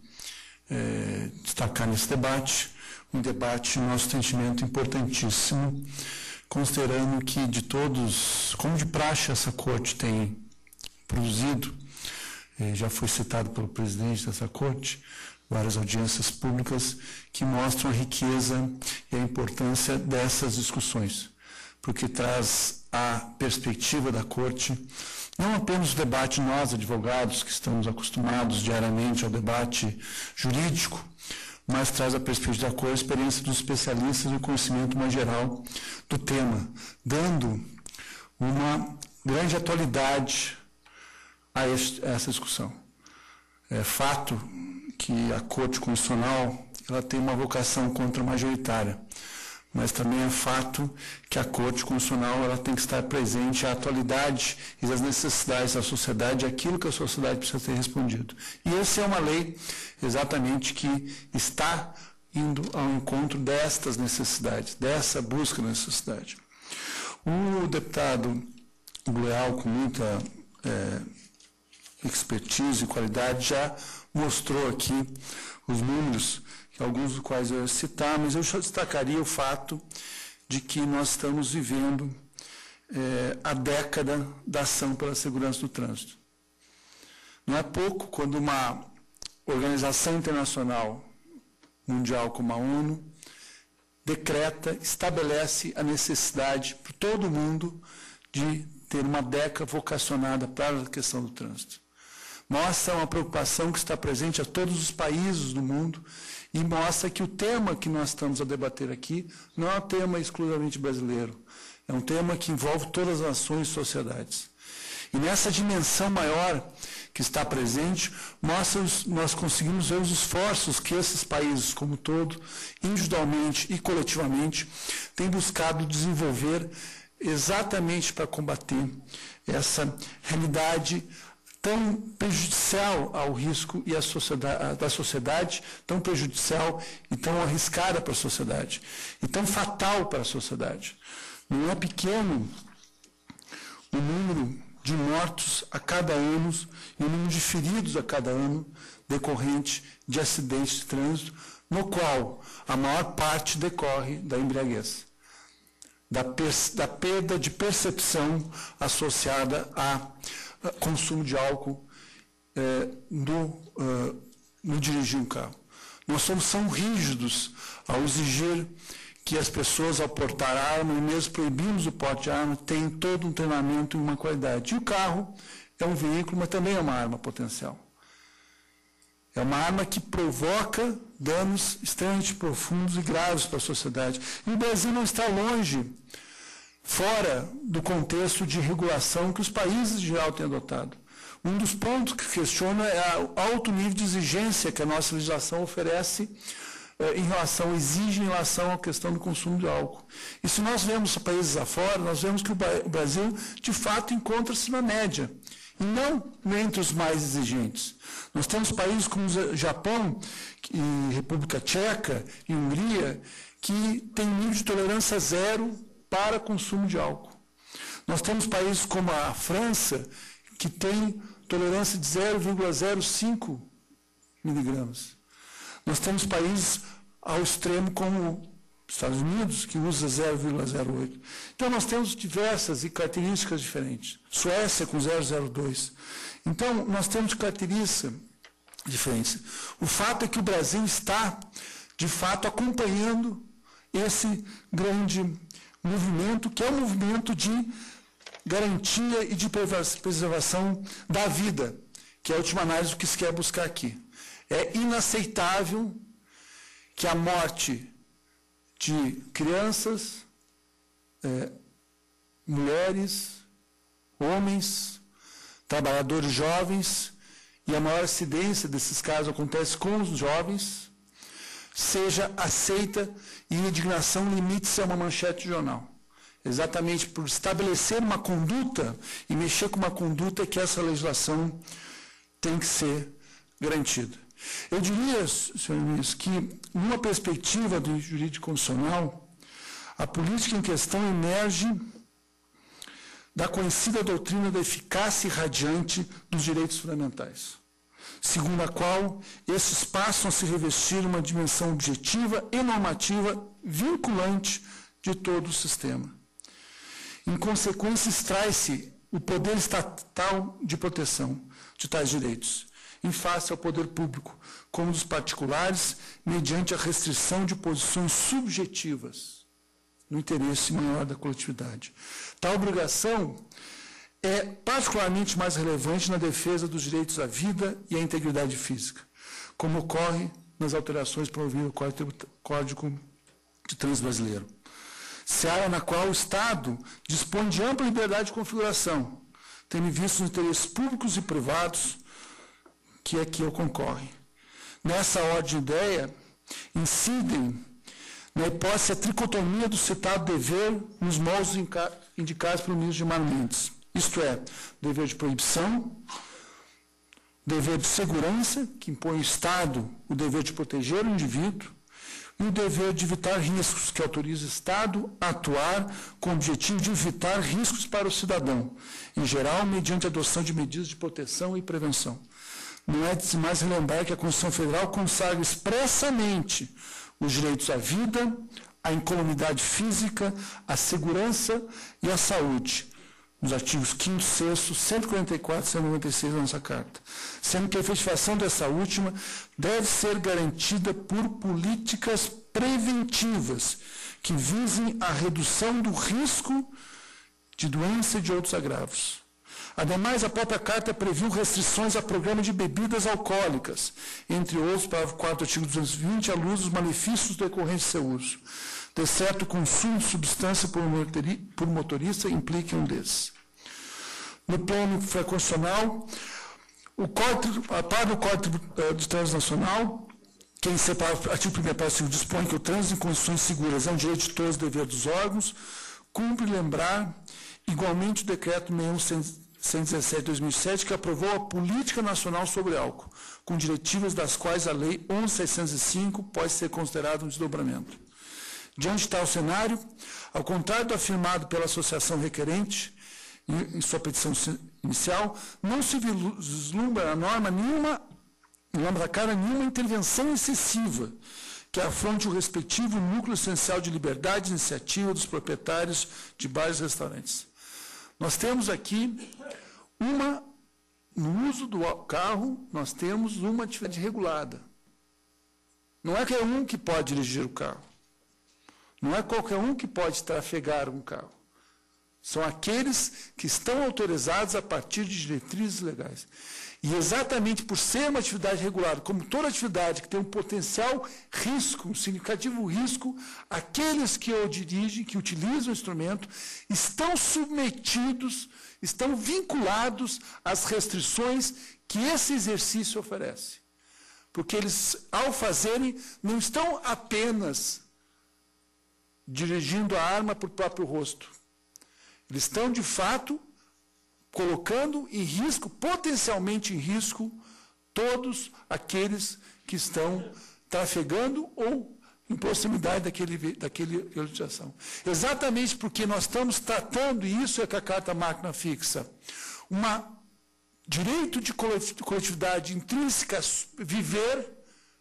uh, destacar nesse debate. Um debate, no nosso entendimento, importantíssimo, considerando que de todos, como de praxe essa corte tem produzido, eh, já foi citado pelo presidente dessa corte, várias audiências públicas que mostram a riqueza e a importância dessas discussões, porque traz a perspectiva da corte, não apenas o debate nós, advogados, que estamos acostumados diariamente ao debate jurídico, mas traz a perspectiva da corte, a experiência dos especialistas e o conhecimento mais geral do tema, dando uma grande atualidade a, este, a essa discussão. É fato que a Corte Constitucional ela tem uma vocação contra-majoritária, mas também é fato que a Corte Constitucional ela tem que estar presente à atualidade e às necessidades da sociedade, aquilo que a sociedade precisa ter respondido. E essa é uma lei exatamente que está indo ao encontro destas necessidades, dessa busca da necessidade. O deputado Leal, com muita é, expertise e qualidade, já mostrou aqui os números, alguns dos quais eu ia citar, mas eu só destacaria o fato de que nós estamos vivendo é, a década da ação pela segurança do trânsito. Não é pouco quando uma organização internacional mundial como a ONU decreta, estabelece a necessidade para todo mundo de ter uma década vocacionada para a questão do trânsito. Mostra uma preocupação que está presente a todos os países do mundo e mostra que o tema que nós estamos a debater aqui não é um tema exclusivamente brasileiro, é um tema que envolve todas as nações e sociedades. E nessa dimensão maior que está presente, mostra os, nós conseguimos ver os esforços que esses países, como um todo, individualmente e coletivamente, têm buscado desenvolver exatamente para combater essa realidade tão prejudicial ao risco e à sociedade, da sociedade, tão prejudicial e tão arriscada para a sociedade, e tão fatal para a sociedade. Não é pequeno o número de mortos a cada ano e o número de feridos a cada ano decorrente de acidentes de trânsito, no qual a maior parte decorre da embriaguez, da, da perda de percepção associada a consumo de álcool eh, no, eh, no dirigir um carro. Nós somos tão rígidos ao exigir que as pessoas, ao portar arma, e mesmo proibimos o porte de arma, tenham todo um treinamento e uma qualidade. E o carro é um veículo, mas também é uma arma potencial. É uma arma que provoca danos extremamente profundos e graves para a sociedade. E o Brasil não está longe, fora do contexto de regulação que os países de geral têm adotado. Um dos pontos que questiona é o alto nível de exigência que a nossa legislação oferece eh, em relação, exige em relação à questão do consumo de álcool. E se nós vemos países afora, nós vemos que o Brasil, de fato, encontra-se na média, e não entre os mais exigentes. Nós temos países como o Japão, e República Tcheca e Hungria, que têm nível de tolerância zero para consumo de álcool. Nós temos países como a França, que tem tolerância de zero vírgula zero cinco miligramas. Nós temos países ao extremo como Estados Unidos, que usa zero vírgula zero oito. Então, nós temos diversas e características diferentes. Suécia com zero vírgula zero dois. Então, nós temos características diferentes. O fato é que o Brasil está, de fato, acompanhando esse grande movimento, que é o movimento de garantia e de preservação da vida, que é a última análise do que se quer buscar aqui. É inaceitável que a morte de crianças, é, mulheres, homens, trabalhadores jovens, e a maior incidência desses casos acontece com os jovens, seja aceita e a indignação limite-se a uma manchete de jornal. Exatamente por estabelecer uma conduta e mexer com uma conduta que essa legislação tem que ser garantida. Eu diria, senhor ministro, que, numa perspectiva do jurídico constitucional, a política em questão emerge da conhecida doutrina da eficácia irradiante dos direitos fundamentais, segundo a qual esses passam a se revestir uma dimensão objetiva e normativa vinculante de todo o sistema. Em consequência, extrai-se o poder estatal de proteção de tais direitos, em face ao poder público, como dos particulares, mediante a restrição de posições subjetivas no interesse maior da coletividade. Tal obrigação é particularmente mais relevante na defesa dos direitos à vida e à integridade física, como ocorre nas alterações promovidas no Código de Trânsito Brasileiro, seara na qual o Estado dispõe de ampla liberdade de configuração, tendo visto os interesses públicos e privados que aqui ocorrem. Nessa ordem de ideia, incidem na hipótese a tricotomia do citado dever nos moldes indicados pelo ministro Gilmar Mendes, isto é, dever de proibição, dever de segurança, que impõe ao Estado o dever de proteger o indivíduo, e o dever de evitar riscos, que autoriza o Estado a atuar com o objetivo de evitar riscos para o cidadão, em geral, mediante a adoção de medidas de proteção e prevenção. Não é de mais relembrar que a Constituição Federal consagra expressamente os direitos à vida, à incolumidade física, à segurança e à saúde, nos artigos quinto, sexto, cento e quarenta e quatro e cento e noventa e seis da nossa Carta, sendo que a efetivação dessa última deve ser garantida por políticas preventivas que visem a redução do risco de doença e de outros agravos. Ademais, a própria Carta previu restrições a programa de bebidas alcoólicas, entre outros, parágrafo quarto, artigo duzentos e vinte, à luz dos malefícios decorrentes de seu uso, de certo consumo de substância por motorista implique um desses. No plano constitucional, o Código, a par do Código de Trânsito Nacional, que em seu artigo primeiro parágrafo dispõe que o trânsito em condições seguras é um direito de todos e dever dos órgãos, cumpre lembrar igualmente o decreto sessenta e um, cento e dezessete de dois mil e sete, que aprovou a Política Nacional sobre Álcool, com diretivas das quais a Lei onze mil seiscentos e cinco pode ser considerada um desdobramento. Diante de tal cenário, ao contrário do afirmado pela associação requerente, em sua petição inicial, não se vislumbra na norma nenhuma, em norma da cara, nenhuma intervenção excessiva que afronte o respectivo núcleo essencial de liberdade e iniciativa dos proprietários de bares e restaurantes. Nós temos aqui uma, no uso do carro, nós temos uma atividade regulada. Não é qualquer um que pode dirigir o carro. Não é qualquer um que pode trafegar um carro. São aqueles que estão autorizados a partir de diretrizes legais. E exatamente por ser uma atividade regulada, como toda atividade que tem um potencial risco, um significativo risco, aqueles que o dirigem, que utilizam o instrumento, estão submetidos, estão vinculados às restrições que esse exercício oferece. Porque eles, ao fazerem, não estão apenas dirigindo a arma para o próprio rosto. Eles estão, de fato, colocando em risco, potencialmente em risco, todos aqueles que estão trafegando ou em proximidade daquele, daquele utilização. Exatamente porque nós estamos tratando, e isso é que a Carta Magna fixa, um direito de coletividade intrínseca, viver,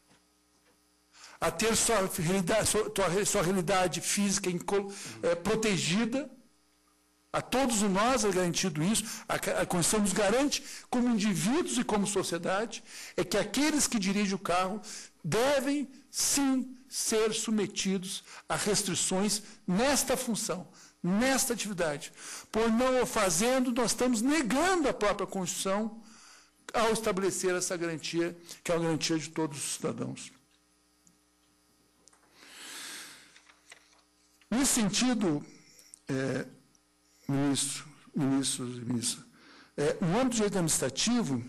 a ter sua realidade, sua, sua realidade física é, protegida. A todos nós é garantido isso, a, a Constituição nos garante, como indivíduos e como sociedade, é que aqueles que dirigem o carro devem, sim, ser submetidos a restrições nesta função, nesta atividade. Por não o fazendo, nós estamos negando a própria Constituição ao estabelecer essa garantia, que é a garantia de todos os cidadãos. Nesse sentido, é, ministro, ministros e ministras, é, no âmbito do direito administrativo,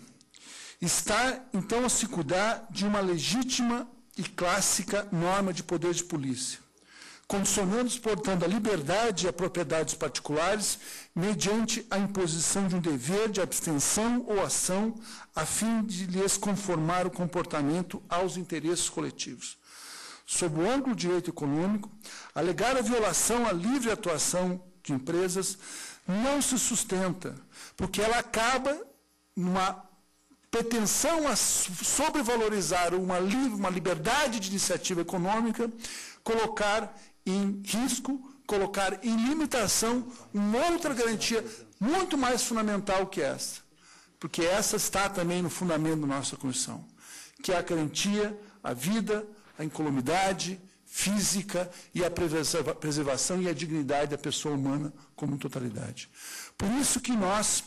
está, então, a se cuidar de uma legítima e clássica norma de poder de polícia, condicionando, portanto, a liberdade e a propriedade dos particulares mediante a imposição de um dever de abstenção ou ação a fim de lhes conformar o comportamento aos interesses coletivos. Sob o ângulo do direito econômico, alegar a violação à livre atuação de empresas não se sustenta, porque ela acaba numa pretensão a sobrevalorizar uma, uma liberdade de iniciativa econômica, colocar em risco, colocar em limitação uma outra garantia muito mais fundamental que essa, porque essa está também no fundamento da nossa Constituição, que é a garantia à vida, à incolumidade física e a preservação e a dignidade da pessoa humana como totalidade. Por isso que nós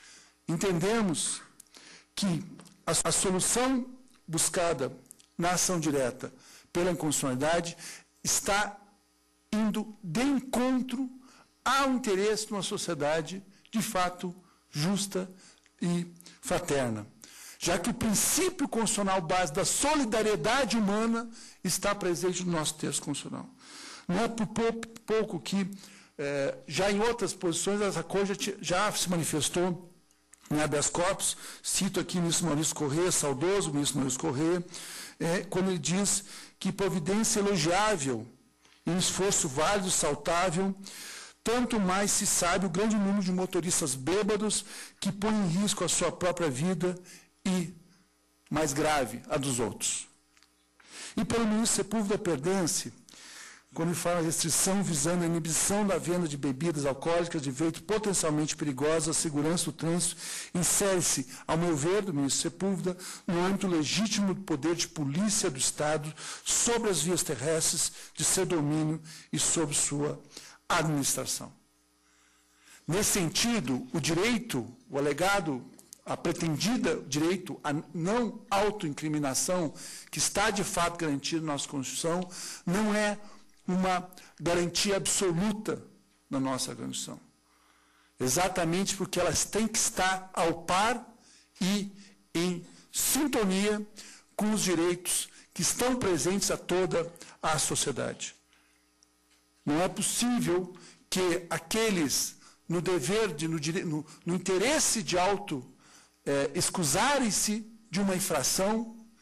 entendemos que a, a solução buscada na ação direta pela inconstitucionalidade está indo de encontro ao interesse de uma sociedade, de fato, justa e fraterna, já que o princípio constitucional base da solidariedade humana está presente no nosso texto constitucional. Não é por pouco que, eh, já em outras posições, essa coisa já se manifestou em habeas corpus. Cito aqui o ministro Maurício Corrêa, saudoso ministro Maurício Corrêa, eh, quando ele diz que providência elogiável e um esforço válido, saltável, tanto mais se sabe o grande número de motoristas bêbados que põem em risco a sua própria vida e, mais grave, a dos outros. E pelo ministro Sepúlveda Perdense, quando ele fala restrição visando a inibição da venda de bebidas alcoólicas de efeito potencialmente perigosos à segurança do trânsito, insere-se, ao meu ver, do ministro Sepúlveda, no âmbito legítimo do poder de polícia do Estado sobre as vias terrestres de seu domínio e sobre sua administração. Nesse sentido, o direito, o alegado, a pretendida direito à não autoincriminação, que está de fato garantido na nossa Constituição, não é uma garantia absoluta na nossa Constituição. Exatamente porque elas têm que estar ao par e em sintonia com os direitos que estão presentes a toda a sociedade. Não é possível que aqueles, no dever, de, no, no, no interesse de auto É, excusarem-se de uma infração,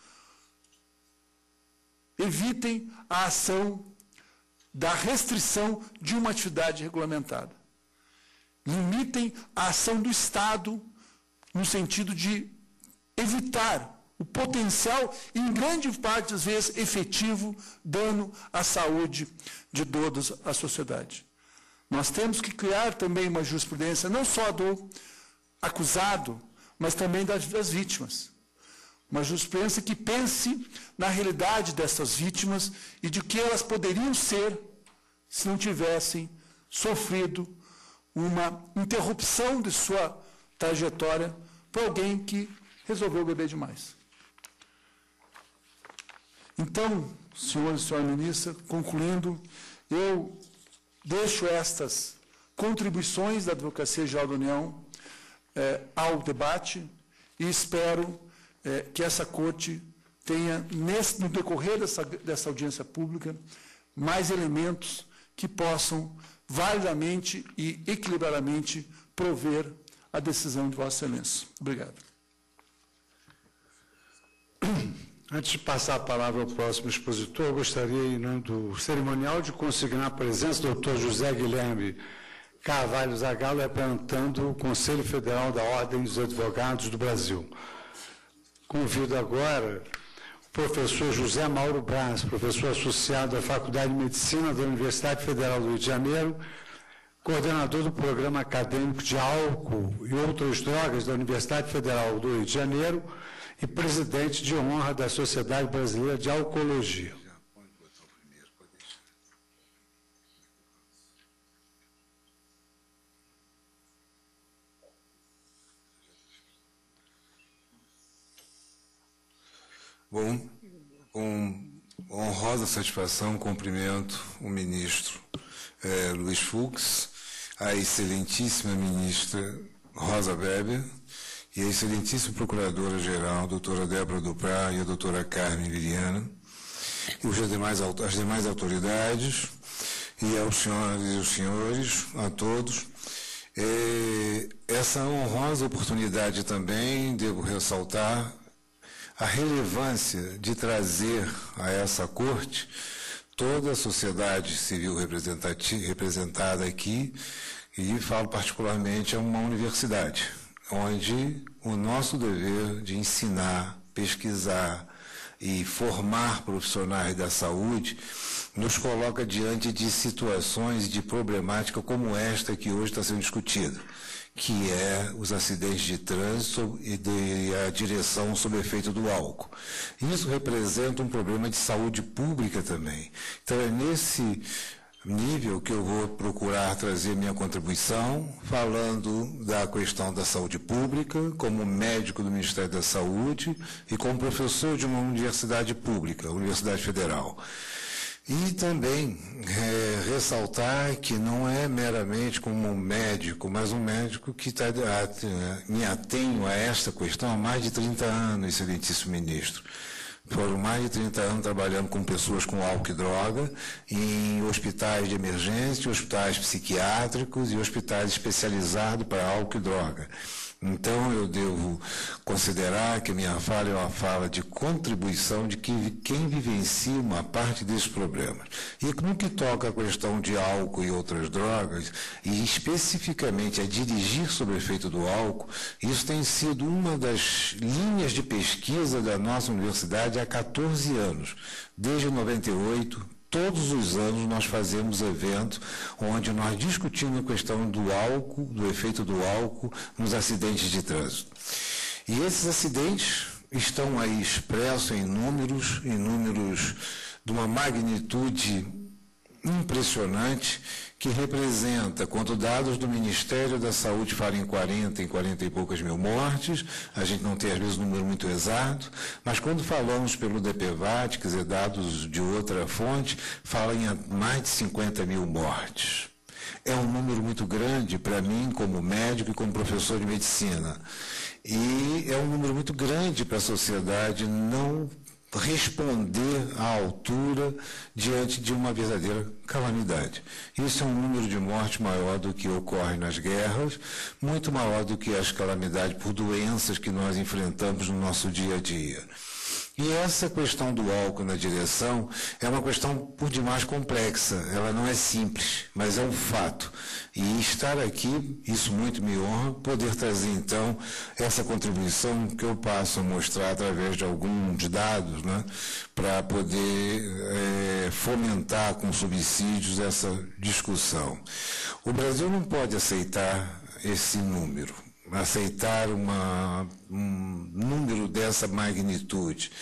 evitem a ação da restrição de uma atividade regulamentada. Limitem a ação do Estado no sentido de evitar o potencial, e em grande parte, às vezes, efetivo, dano à saúde de toda a sociedade. Nós temos que criar também uma jurisprudência, não só do acusado, mas também das, das vítimas. Uma jurisprudência que pense na realidade dessas vítimas e de que elas poderiam ser se não tivessem sofrido uma interrupção de sua trajetória por alguém que resolveu beber demais. Então, senhor e senhora ministra, concluindo, eu deixo estas contribuições da Advocacia Geral da União eh, ao debate e espero eh, que essa Corte tenha, nesse, no decorrer dessa, dessa audiência pública, mais elementos que possam validamente e equilibradamente prover a decisão de Vossa Excelência. Obrigado. Antes de passar a palavra ao próximo expositor, eu gostaria, em nome do cerimonial, de consignar a presença do doutor José Guilherme Carvalho Zagallo, representando o Conselho Federal da Ordem dos Advogados do Brasil. Convido agora o professor José Mauro Braz, professor associado da Faculdade de Medicina da Universidade Federal do Rio de Janeiro, coordenador do Programa Acadêmico de Álcool e Outras Drogas da Universidade Federal do Rio de Janeiro e presidente de honra da Sociedade Brasileira de Alcoologia. Bom, com honrosa satisfação, cumprimento o ministro eh, Luiz Fux, a excelentíssima ministra Rosa Weber e a excelentíssima procuradora-geral, doutora Débora Duprá e a doutora Carmen Viriana, e os demais, as demais autoridades, e aos senhores e aos senhores, a todos. Eh, essa honrosa oportunidade também, devo ressaltar, a relevância de trazer a essa Corte toda a sociedade civil representada aqui, e falo particularmente a uma universidade, onde o nosso dever de ensinar, pesquisar e formar profissionais da saúde nos coloca diante de situações de problemática como esta que hoje está sendo discutida, que é os acidentes de trânsito e de, a direção sob efeito do álcool. Isso representa um problema de saúde pública também. Então é nesse nível que eu vou procurar trazer minha contribuição, falando da questão da saúde pública, como médico do Ministério da Saúde e como professor de uma universidade pública, a Universidade Federal. E também é, ressaltar que não é meramente como um médico, mas um médico que tá, a, me atenho a esta questão há mais de trinta anos, excelentíssimo ministro. Foram mais de trinta anos trabalhando com pessoas com álcool e droga, em hospitais de emergência, hospitais psiquiátricos e hospitais especializados para álcool e droga. Então, eu devo considerar que a minha fala é uma fala de contribuição de que, quem vivencia uma parte desses problemas. E no que toca a questão de álcool e outras drogas, e especificamente a dirigir sob o efeito do álcool, isso tem sido uma das linhas de pesquisa da nossa universidade há quatorze anos. Desde noventa e oito, todos os anos nós fazemos eventos onde nós discutimos a questão do álcool, do efeito do álcool nos acidentes de trânsito. E esses acidentes estão aí expressos em números, em números de uma magnitude impressionante, que representa, quando dados do Ministério da Saúde falam em quarenta, em quarenta e poucas mil mortes, a gente não tem às vezes um número muito exato, mas quando falamos pelo D P V A T, quer dizer, dados de outra fonte, fala em mais de cinquenta mil mortes. É um número muito grande para mim, como médico e como professor de medicina. E é um número muito grande para a sociedade não responder à altura diante de uma verdadeira calamidade. Isso é um número de mortes maior do que ocorre nas guerras, muito maior do que as calamidades por doenças que nós enfrentamos no nosso dia a dia. E essa questão do álcool na direção é uma questão por demais complexa, ela não é simples, mas é um fato. E estar aqui, isso muito me honra, poder trazer então essa contribuição que eu passo a mostrar através de alguns dados, né, para poder é, fomentar com subsídios essa discussão. O Brasil não pode aceitar esse número. Aceitar uma, um número dessa magnitude.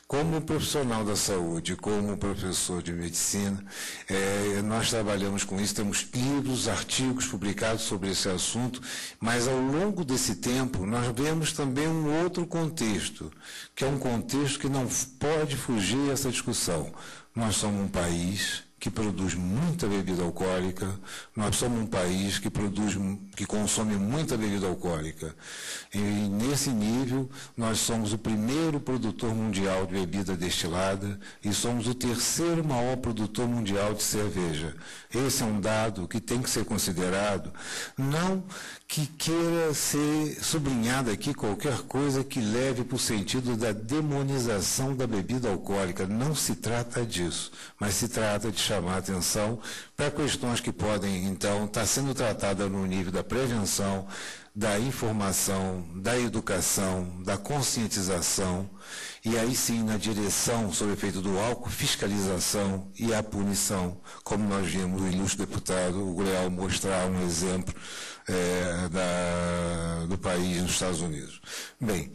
Como profissional da saúde, como professor de medicina, é, nós trabalhamos com isso, temos livros, artigos publicados sobre esse assunto, mas ao longo desse tempo nós vemos também um outro contexto, que é um contexto que não pode fugir dessa discussão. Nós somos um país que produz muita bebida alcoólica, nós somos um país que produz, que consome muita bebida alcoólica. E nesse nível, nós somos o primeiro produtor mundial de bebida destilada e somos o terceiro maior produtor mundial de cerveja. Esse é um dado que tem que ser considerado, não que queira ser sublinhada aqui qualquer coisa que leve para o sentido da demonização da bebida alcoólica. Não se trata disso, mas se trata de chamar a atenção para questões que podem, então, estar sendo tratadas no nível da prevenção, da informação, da educação, da conscientização, e aí sim na direção sobre o efeito do álcool, fiscalização e a punição, como nós vimos o ilustre deputado o Gleal mostrar um exemplo é, da, do país nos Estados Unidos. Bem,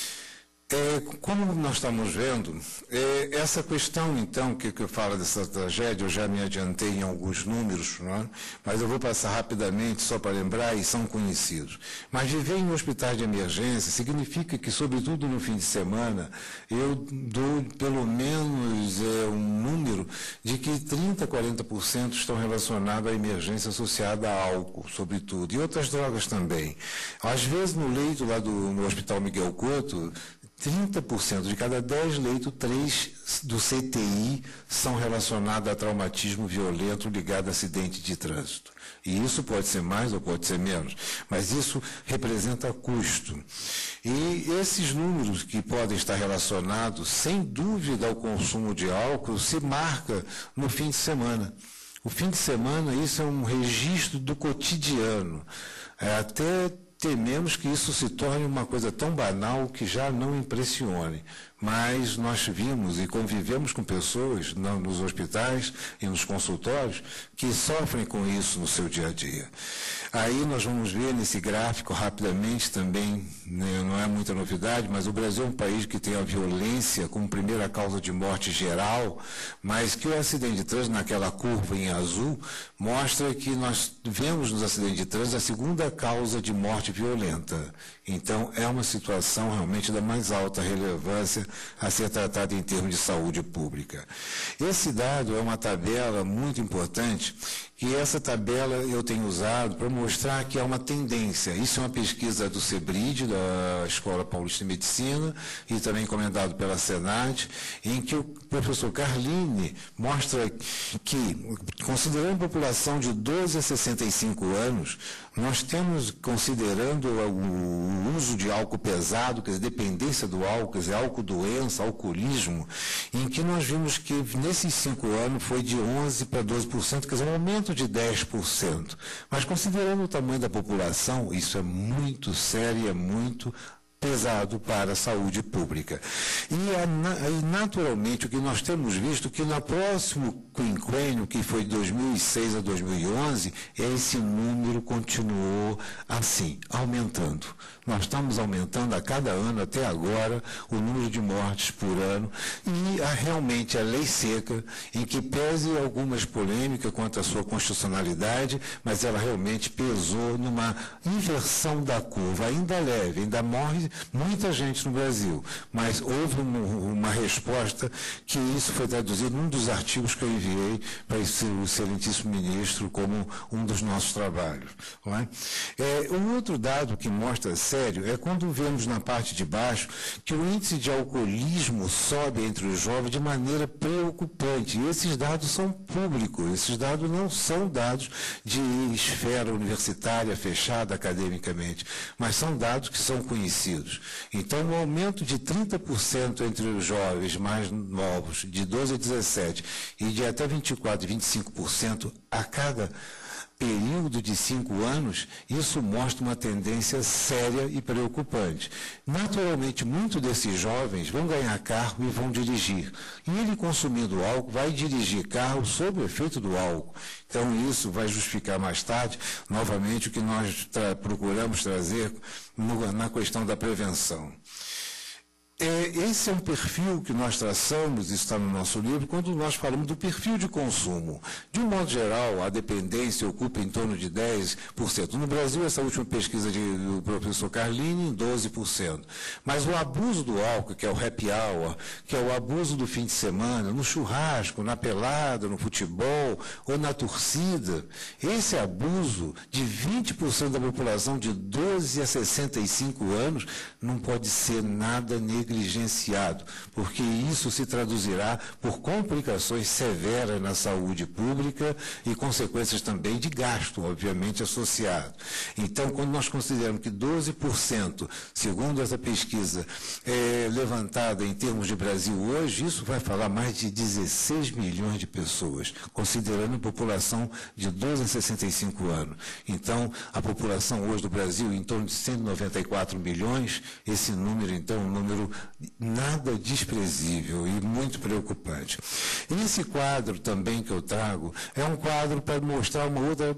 É, como nós estamos vendo, é, essa questão, então, que, que eu falo dessa tragédia, eu já me adiantei em alguns números, não é? Mas eu vou passar rapidamente só para lembrar, e são conhecidos. Mas viver em um hospital de emergência significa que, sobretudo no fim de semana, eu dou pelo menos é, um número de que trinta, quarenta por cento estão relacionados à emergência associada a álcool, sobretudo, e outras drogas também. Às vezes, no leito lá do no Hospital Miguel Couto, trinta por cento de cada dez leitos, três do C T I são relacionados a traumatismo violento ligado a acidente de trânsito. E isso pode ser mais ou pode ser menos, mas isso representa custo. E esses números que podem estar relacionados, sem dúvida, ao consumo de álcool, se marca no fim de semana. O fim de semana, isso é um registro do cotidiano. É até tememos que isso se torne uma coisa tão banal que já não impressione. Mas nós vimos e convivemos com pessoas não, nos hospitais e nos consultórios que sofrem com isso no seu dia a dia. Aí nós vamos ver nesse gráfico rapidamente também, né, não é muita novidade, mas o Brasil é um país que tem a violência como primeira causa de morte geral, mas que o acidente de trânsito naquela curva em azul mostra que nós vemos nos acidentes de trânsito a segunda causa de morte violenta. Então é uma situação realmente da mais alta relevância a ser tratada em termos de saúde pública. Esse dado é uma tabela muito importante, que essa tabela eu tenho usado para mostrar que há uma tendência. Isso é uma pesquisa do CEBRID, da Escola Paulista de Medicina, e também comentado pela Senat, em que o professor Carline mostra que, considerando a população de doze a sessenta e cinco anos, nós temos, considerando o uso de álcool pesado, quer dizer, dependência do álcool, quer dizer, álcool doença, alcoolismo, em que nós vimos que nesses cinco anos foi de onze para doze por cento, quer dizer, um aumento de dez por cento. Mas considerando o tamanho da população, isso é muito sério, é muito pesado para a saúde pública. E, e naturalmente o que nós temos visto que no próximo quinquênio, que foi de dois mil e seis a dois mil e onze, esse número continuou assim, aumentando. Nós estamos aumentando a cada ano até agora o número de mortes por ano e a, realmente a lei seca, em que pese algumas polêmicas quanto à sua constitucionalidade, mas ela realmente pesou numa inversão da curva, ainda leve, ainda morre muita gente no Brasil, mas houve uma, uma resposta que isso foi traduzido num dos artigos que eu enviei para o excelentíssimo ministro como um dos nossos trabalhos. Não é? É, um outro dado que mostra sério é quando vemos na parte de baixo que o índice de alcoolismo sobe entre os jovens de maneira preocupante. E esses dados são públicos, esses dados não são dados de esfera universitária fechada academicamente, mas são dados que são conhecidos. Então, um aumento de trinta por cento entre os jovens mais novos, de doze a dezessete, e de até vinte e quatro, vinte e cinco por cento a cada período de cinco anos, isso mostra uma tendência séria e preocupante. Naturalmente, muitos desses jovens vão ganhar carro e vão dirigir. E ele, consumindo álcool, vai dirigir carro sob o efeito do álcool. Então, isso vai justificar mais tarde, novamente, o que nós tra- procuramos trazer no, na questão da prevenção. É, esse é um perfil que nós traçamos, isso está no nosso livro, quando nós falamos do perfil de consumo. De um modo geral, a dependência ocupa em torno de dez por cento. No Brasil, essa última pesquisa de, do professor Carlini, em doze por cento. Mas o abuso do álcool, que é o happy hour, que é o abuso do fim de semana, no churrasco, na pelada, no futebol ou na torcida, esse abuso de vinte por cento da população de doze a sessenta e cinco anos não pode ser nada negativo, negligenciado, porque isso se traduzirá por complicações severas na saúde pública e consequências também de gasto, obviamente, associado. Então, quando nós consideramos que doze por cento, segundo essa pesquisa é, levantada em termos de Brasil hoje, isso vai falar mais de dezesseis milhões de pessoas, considerando a população de doze a sessenta e cinco anos. Então, a população hoje do Brasil, em torno de cento e noventa e quatro milhões, esse número, então, é um número nada desprezível e muito preocupante. E esse quadro também que eu trago é um quadro para mostrar uma outra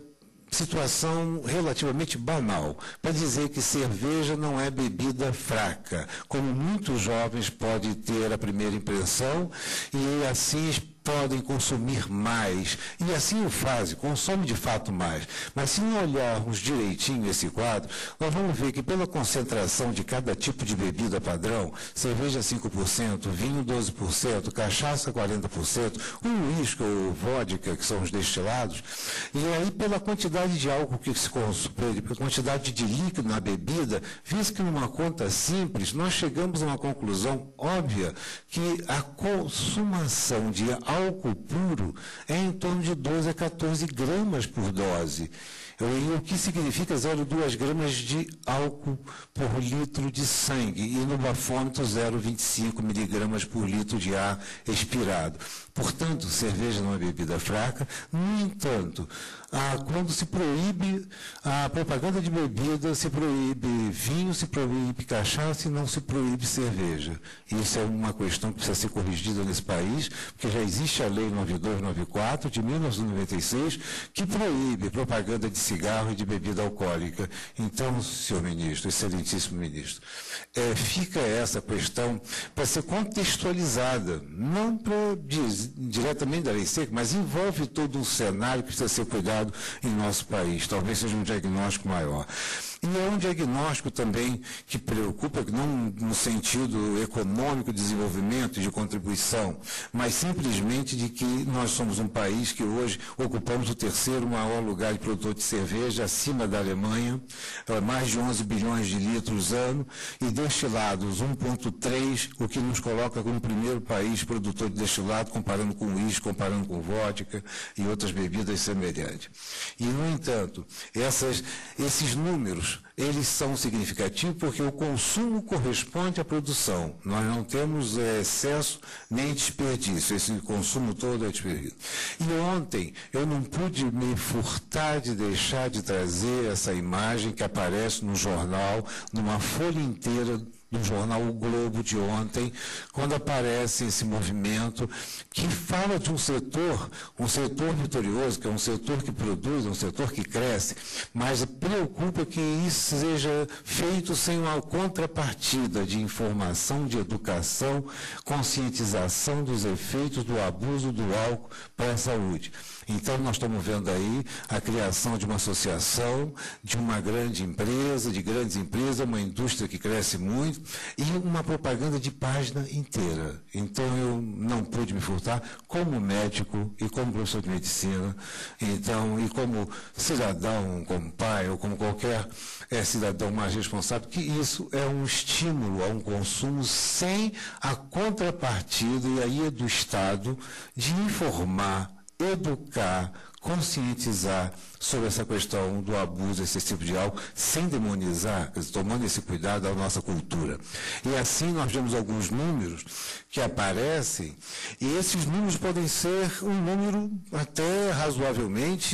situação relativamente banal, para dizer que cerveja não é bebida fraca, como muitos jovens podem ter a primeira impressão e assim podem consumir mais, e assim o fazem, consomem de fato mais. Mas se não olharmos direitinho esse quadro, nós vamos ver que pela concentração de cada tipo de bebida padrão, cerveja cinco por cento, vinho doze por cento, cachaça quarenta por cento, o uísque ou vodka, que são os destilados, e aí pela quantidade de álcool que se consome, pela quantidade de líquido na bebida, visto que numa conta simples, nós chegamos a uma conclusão óbvia, que a consumação de álcool puro é em torno de doze a quatorze gramas por dose. E o que significa zero vírgula dois gramas de álcool por litro de sangue e no bafômetro zero vírgula vinte e cinco miligramas por litro de ar expirado. Portanto, cerveja não é bebida fraca. No entanto, ah, quando se proíbe a propaganda de bebida, se proíbe vinho, se proíbe cachaça e não se proíbe cerveja. Isso é uma questão que precisa ser corrigida nesse país, porque já existe a Lei nove mil duzentos e noventa e quatro, de mil novecentos e noventa e seis, que proíbe propaganda de cigarro e de bebida alcoólica. Então, senhor ministro, excelentíssimo ministro, é, fica essa questão para ser contextualizada, não para dizer diretamente da lei seca, mas envolve todo um cenário que precisa ser cuidado em nosso país. Talvez seja um diagnóstico maior. E é um diagnóstico também que preocupa, não no sentido econômico, de desenvolvimento e de contribuição, mas simplesmente de que nós somos um país que hoje ocupamos o terceiro maior lugar de produtor de cerveja, acima da Alemanha, mais de onze bilhões de litros ano, e destilados um vírgula três, o que nos coloca como o primeiro país produtor de destilado, comparando com o uísque, comparando com vodka e outras bebidas semelhantes. E, no entanto, essas, esses números, eles são significativos porque o consumo corresponde à produção. Nós não temos é, excesso nem desperdício. Esse consumo todo é desperdício. E ontem eu não pude me furtar de deixar de trazer essa imagem que aparece no jornal, numa folha inteira do jornal O Globo de ontem, quando aparece esse movimento que fala de um setor, um setor vitorioso, que é um setor que produz, um setor que cresce, mas preocupa que isso seja feito sem uma contrapartida de informação, de educação, conscientização dos efeitos do abuso do álcool para a saúde. Então, nós estamos vendo aí a criação de uma associação, de uma grande empresa, de grandes empresas, uma indústria que cresce muito, e uma propaganda de página inteira. Então, eu não pude me furtar, como médico e como professor de medicina, então, e como cidadão, como pai, ou como qualquer é, cidadão mais responsável, que isso é um estímulo a um consumo sem a contrapartida, e aí é do Estado, de informar, educar, conscientizar sobre essa questão do abuso excessivo de álcool, sem demonizar, tomando esse cuidado da nossa cultura. E assim nós vemos alguns números que aparecem, e esses números podem ser um número até razoavelmente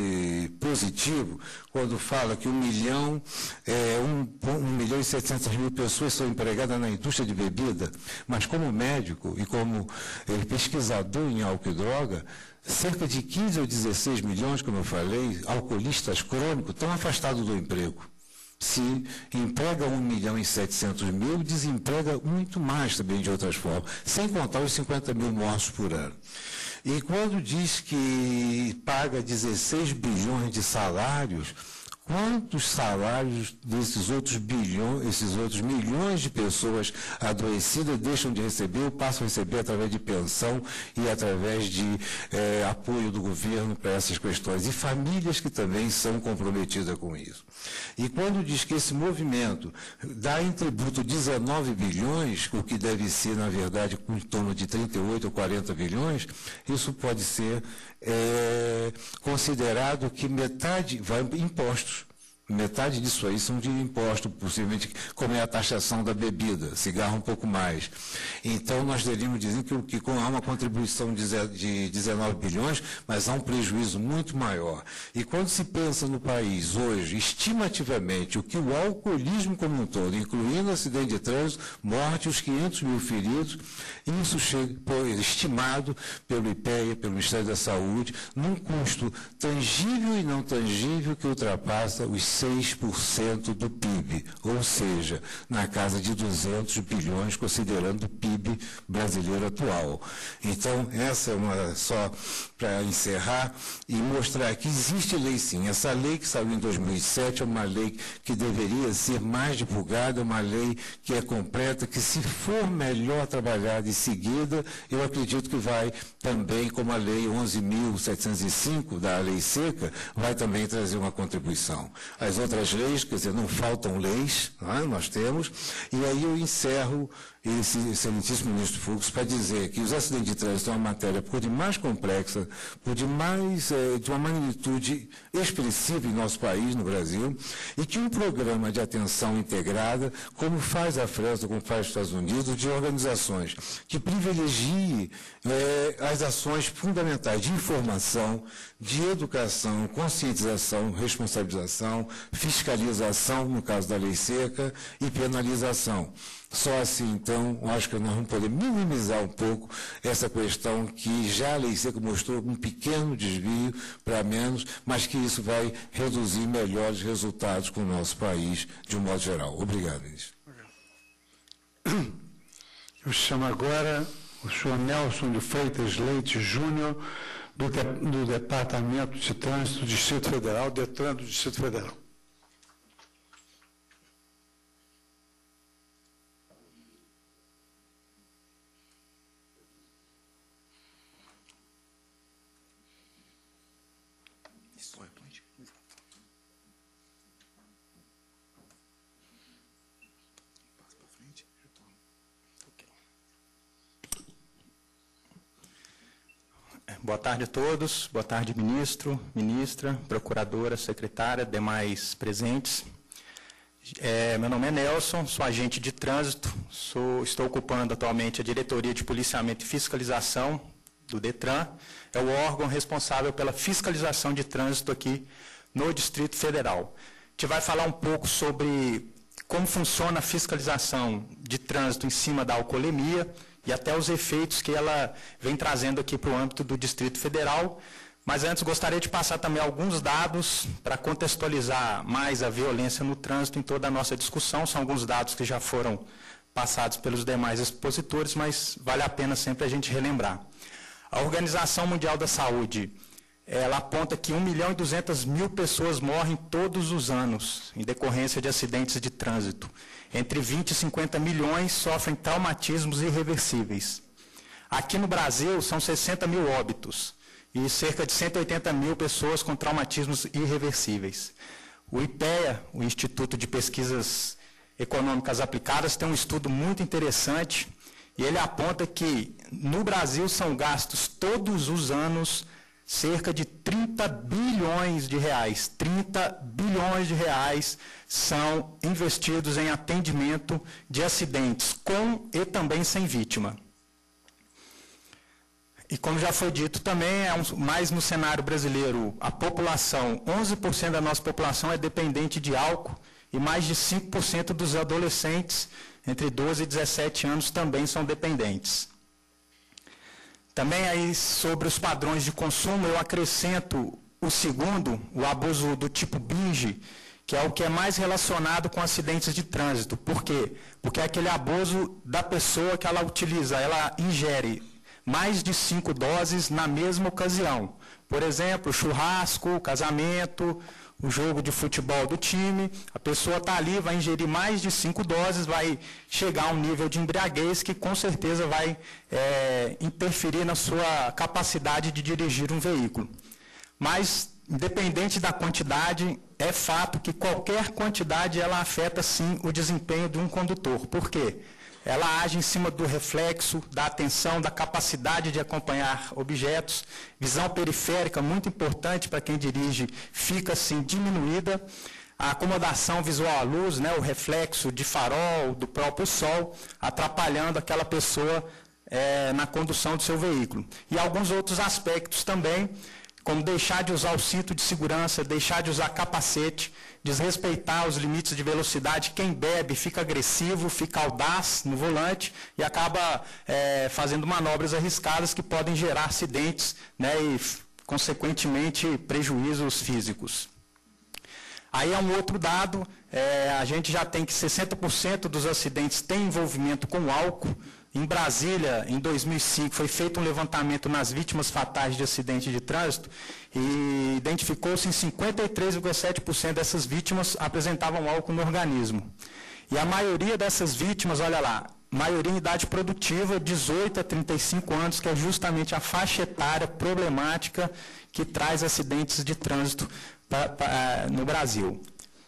positivo, quando fala que um milhão, é, um, um milhão e setecentas mil pessoas são empregadas na indústria de bebida, mas como médico e como é, pesquisador em álcool e droga, cerca de quinze ou dezesseis milhões, como eu falei, alcoolistas crônicos estão afastados do emprego. Se emprega um milhão e setecentos mil, desemprega muito mais também de outras formas, sem contar os cinquenta mil mortos por ano. E quando diz que paga dezesseis bilhões de salários, quantos salários desses outros bilhões, esses outros milhões de pessoas adoecidas deixam de receber ou passam a receber através de pensão e através de eh, apoio do governo para essas questões? E famílias que também são comprometidas com isso. E quando diz que esse movimento dá em tributo dezenove bilhões, o que deve ser, na verdade, em torno de trinta e oito ou quarenta bilhões, isso pode ser é, considerado que metade vai em impostos. Metade disso aí são de imposto, possivelmente, como é a taxação da bebida, cigarro um pouco mais. Então, nós teríamos dizer que, que há uma contribuição de dezenove bilhões, mas há um prejuízo muito maior. E quando se pensa no país hoje, estimativamente, o que o alcoolismo como um todo, incluindo acidente de trânsito, morte e os quinhentos mil feridos, isso chega, estimado pelo I P E A, pelo Ministério da Saúde, num custo tangível e não tangível que ultrapassa os seis por cento do P I B, ou seja, na casa de duzentos bilhões, considerando o P I B brasileiro atual. Então, essa é uma só para encerrar e mostrar que existe lei sim. Essa lei que saiu em dois mil e sete é uma lei que deveria ser mais divulgada, uma lei que é completa, que se for melhor trabalhada e seguida, eu acredito que vai também, como a lei onze mil setecentos e cinco da Lei Seca, vai também trazer uma contribuição. As outras leis, quer dizer, não faltam leis, não é? Nós temos, e aí eu encerro esse excelentíssimo ministro Fux para dizer que os acidentes de trânsito é uma matéria por de mais complexa, por de mais, eh, de uma magnitude expressiva em nosso país, no Brasil, e que um programa de atenção integrada, como faz a França, como faz os Estados Unidos, de organizações que privilegie eh, as ações fundamentais de informação, de educação, conscientização, responsabilização, fiscalização, no caso da Lei Seca, e penalização. Só assim, então, eu acho que nós vamos poder minimizar um pouco essa questão que já a Lei Seca mostrou um pequeno desvio para menos, mas que isso vai reduzir melhores resultados com o nosso país, de um modo geral. Obrigado, ministro. Eu chamo agora o senhor Nelson de Freitas Leite Júnior, do, de, do Departamento de Trânsito do Distrito Federal, DETRAN do Distrito Federal. Boa tarde a todos, boa tarde, ministro, ministra, procuradora, secretária, demais presentes. É, meu nome é Nelson, sou agente de trânsito, sou, estou ocupando atualmente a diretoria de policiamento e fiscalização do DETRAN, é o órgão responsável pela fiscalização de trânsito aqui no Distrito Federal. A gente vai falar um pouco sobre como funciona a fiscalização de trânsito em cima da alcoolemia, e até os efeitos que ela vem trazendo aqui para o âmbito do Distrito Federal. Mas antes gostaria de passar também alguns dados para contextualizar mais a violência no trânsito em toda a nossa discussão. São alguns dados que já foram passados pelos demais expositores, mas vale a pena sempre a gente relembrar. A Organização Mundial da Saúde, ela aponta que um milhão e duzentas mil pessoas morrem todos os anos em decorrência de acidentes de trânsito. Entre vinte e cinquenta milhões sofrem traumatismos irreversíveis. Aqui no Brasil, são sessenta mil óbitos e cerca de cento e oitenta mil pessoas com traumatismos irreversíveis. O I P E A, o Instituto de Pesquisas Econômicas Aplicadas, tem um estudo muito interessante e ele aponta que no Brasil são gastos todos os anos cerca de trinta bilhões de reais. trinta bilhões de reais são investidos em atendimento de acidentes, com e também sem vítima. E como já foi dito também, é um, mais no cenário brasileiro, a população, onze por cento da nossa população é dependente de álcool e mais de cinco por cento dos adolescentes entre doze e dezessete anos também são dependentes. Também aí sobre os padrões de consumo, eu acrescento o segundo, o abuso do tipo binge, que é o que é mais relacionado com acidentes de trânsito. Por quê? Porque é aquele abuso da pessoa que ela utiliza, ela ingere mais de cinco doses na mesma ocasião. Por exemplo, churrasco, casamento, o jogo de futebol do time, a pessoa está ali, vai ingerir mais de cinco doses, vai chegar a um nível de embriaguez que com certeza vai é, interferir na sua capacidade de dirigir um veículo. Mas, independente da quantidade, é fato que qualquer quantidade ela afeta sim o desempenho de um condutor. Por quê? Ela age em cima do reflexo, da atenção, da capacidade de acompanhar objetos. Visão periférica, muito importante para quem dirige, fica assim diminuída. A acomodação visual à luz, né, o reflexo de farol, do próprio sol, atrapalhando aquela pessoa é, na condução do seu veículo. E alguns outros aspectos também, como deixar de usar o cinto de segurança, deixar de usar capacete, desrespeitar os limites de velocidade. Quem bebe fica agressivo, fica audaz no volante e acaba é, fazendo manobras arriscadas que podem gerar acidentes, né, e, consequentemente, prejuízos físicos. Aí é um outro dado, é, a gente já tem que sessenta por cento dos acidentes têm envolvimento com álcool. Em Brasília, em dois mil e cinco, foi feito um levantamento nas vítimas fatais de acidente de trânsito e identificou-se em cinquenta e três vírgula sete por cento dessas vítimas apresentavam álcool no organismo. E a maioria dessas vítimas, olha lá, maioria em idade produtiva, dezoito a trinta e cinco anos, que é justamente a faixa etária problemática que traz acidentes de trânsito pra, pra, no Brasil.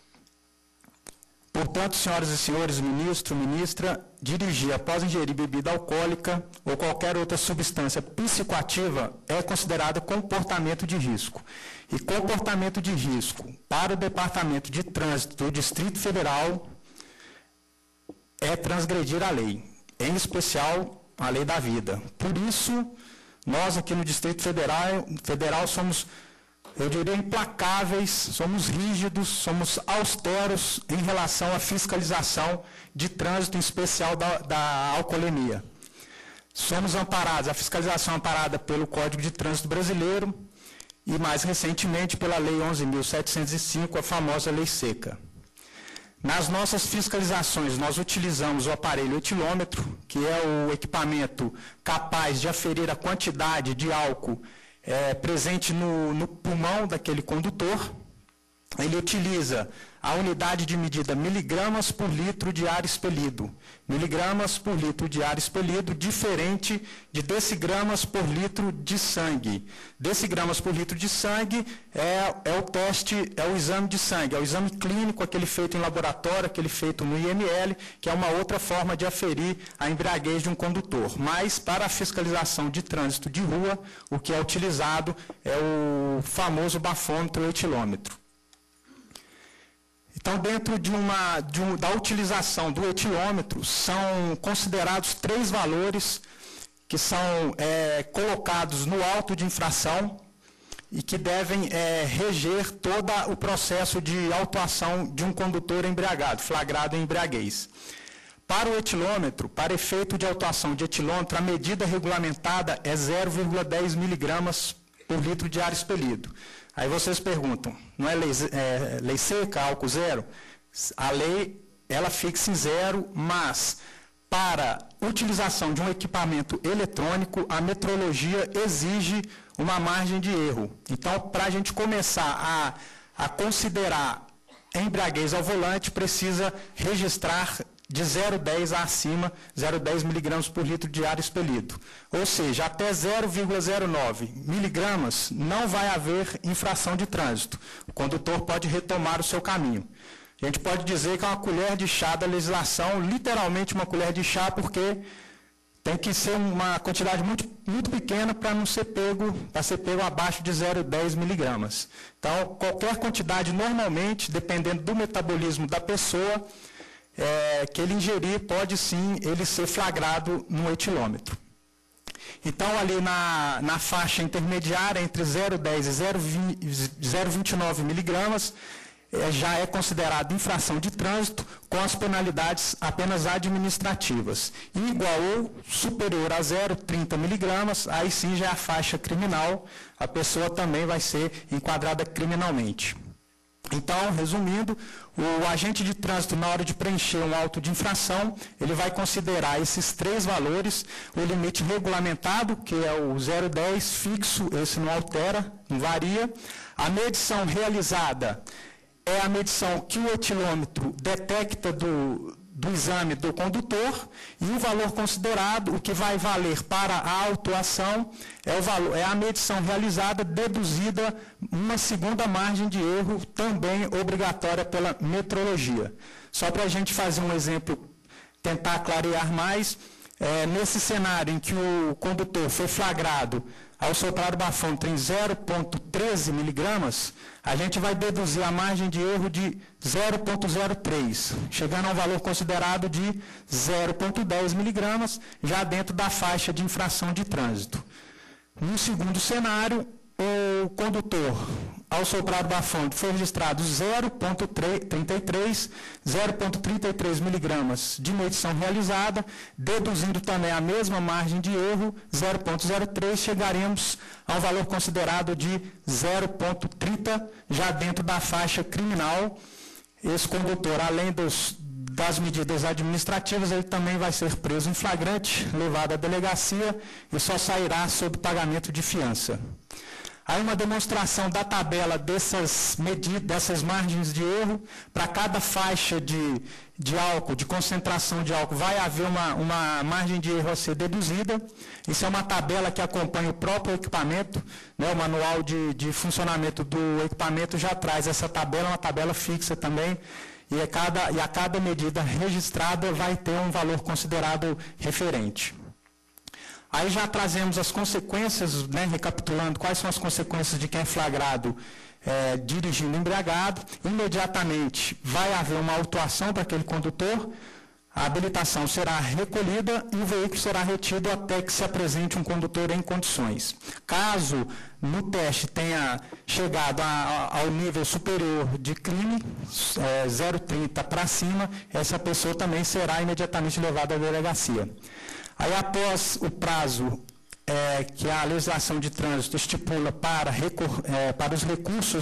Portanto, senhoras e senhores, ministro, ministra, dirigir após ingerir bebida alcoólica ou qualquer outra substância psicoativa é considerado comportamento de risco. E comportamento de risco para o Departamento de Trânsito do Distrito Federal é transgredir a lei, em especial a lei da vida. Por isso, nós aqui no Distrito Federal, Federal somos, eu diria, implacáveis, somos rígidos, somos austeros em relação à fiscalização de trânsito, em especial da, da alcoolemia. Somos amparados, a fiscalização é amparada pelo Código de Trânsito Brasileiro e, mais recentemente, pela Lei onze mil setecentos e cinco, a famosa Lei Seca. Nas nossas fiscalizações, nós utilizamos o aparelho etilômetro, que é o equipamento capaz de aferir a quantidade de álcool É, presente no, no pulmão daquele condutor. Ele utiliza a unidade de medida miligramas por litro de ar expelido. Miligramas por litro de ar expelido, diferente de decigramas por litro de sangue. Decigramas por litro de sangue é, é o teste, é o exame de sangue, é o exame clínico, aquele feito em laboratório, aquele feito no I M L, que é uma outra forma de aferir a embriaguez de um condutor. Mas, para a fiscalização de trânsito de rua, o que é utilizado é o famoso bafômetro etilômetro. Então, dentro de uma, de um, da utilização do etilômetro, são considerados três valores que são é, colocados no auto de infração e que devem é, reger todo o processo de autuação de um condutor embriagado, flagrado em embriaguez. Para o etilômetro, para efeito de autuação de etilômetro, a medida regulamentada é zero vírgula dez miligramas por litro de ar expelido. Aí vocês perguntam, não é lei, é, lei seca, álcool zero? A lei, ela fixa em zero, mas para utilização de um equipamento eletrônico, a metrologia exige uma margem de erro. Então, para a gente começar a, a considerar embriaguez ao volante, precisa registrar de zero vírgula dez acima, zero vírgula dez miligramas por litro de ar expelido. Ou seja, até zero vírgula zero nove miligramas não vai haver infração de trânsito. O condutor pode retomar o seu caminho. A gente pode dizer que é uma colher de chá da legislação, literalmente uma colher de chá, porque tem que ser uma quantidade muito, muito pequena para não ser pego, para ser pego abaixo de zero vírgula dez miligramas. Então, qualquer quantidade, normalmente, dependendo do metabolismo da pessoa, É, que ele ingerir, pode sim ele ser flagrado no etilômetro. Então, ali na, na faixa intermediária, entre zero vírgula dez e zero vírgula vinte e nove miligramas, é, já é considerado infração de trânsito, com as penalidades apenas administrativas. E igual ou superior a zero vírgula trinta miligramas, aí sim já é a faixa criminal, a pessoa também vai ser enquadrada criminalmente. Então, resumindo, o agente de trânsito, na hora de preencher um auto de infração, ele vai considerar esses três valores: o limite regulamentado, que é o zero vírgula dez fixo, esse não altera, não varia. A medição realizada é a medição que o etilômetro detecta do, do exame do condutor, e o valor considerado, o que vai valer para a autuação, é, o valor, é a medição realizada deduzida uma segunda margem de erro, também obrigatória pela metrologia. Só para a gente fazer um exemplo, tentar clarear mais, é, nesse cenário em que o condutor foi flagrado ao soprar o bafômetro em zero vírgula treze miligramas, a gente vai deduzir a margem de erro de zero vírgula zero três, chegando a um valor considerado de zero vírgula dez miligramas, já dentro da faixa de infração de trânsito. No segundo cenário, o condutor, ao soprar o bafômetro, foi registrado zero vírgula trinta e três, zero vírgula trinta e três miligramas de medição realizada, deduzindo também a mesma margem de erro, zero vírgula zero três, chegaremos a um valor considerado de zero vírgula trinta, já dentro da faixa criminal. Esse condutor, além dos, das medidas administrativas, ele também vai ser preso em flagrante, levado à delegacia e só sairá sob pagamento de fiança. Aí uma demonstração da tabela dessas medidas, dessas margens de erro. Para cada faixa de, de álcool, de concentração de álcool, vai haver uma, uma margem de erro a ser deduzida. Isso é uma tabela que acompanha o próprio equipamento, né? O manual de, de funcionamento do equipamento já traz essa tabela, uma tabela fixa também, e a cada, e a cada medida registrada vai ter um valor considerado referente. Aí já trazemos as consequências, né, recapitulando quais são as consequências de quem é flagrado é, dirigindo embriagado. Imediatamente vai haver uma autuação para aquele condutor, a habilitação será recolhida e o veículo será retido até que se apresente um condutor em condições. Caso no teste tenha chegado a, a, ao nível superior de crime, é, zero vírgula trinta para cima, essa pessoa também será imediatamente levada à delegacia. Aí, após o prazo é, que a legislação de trânsito estipula para, recur, é, para os recursos,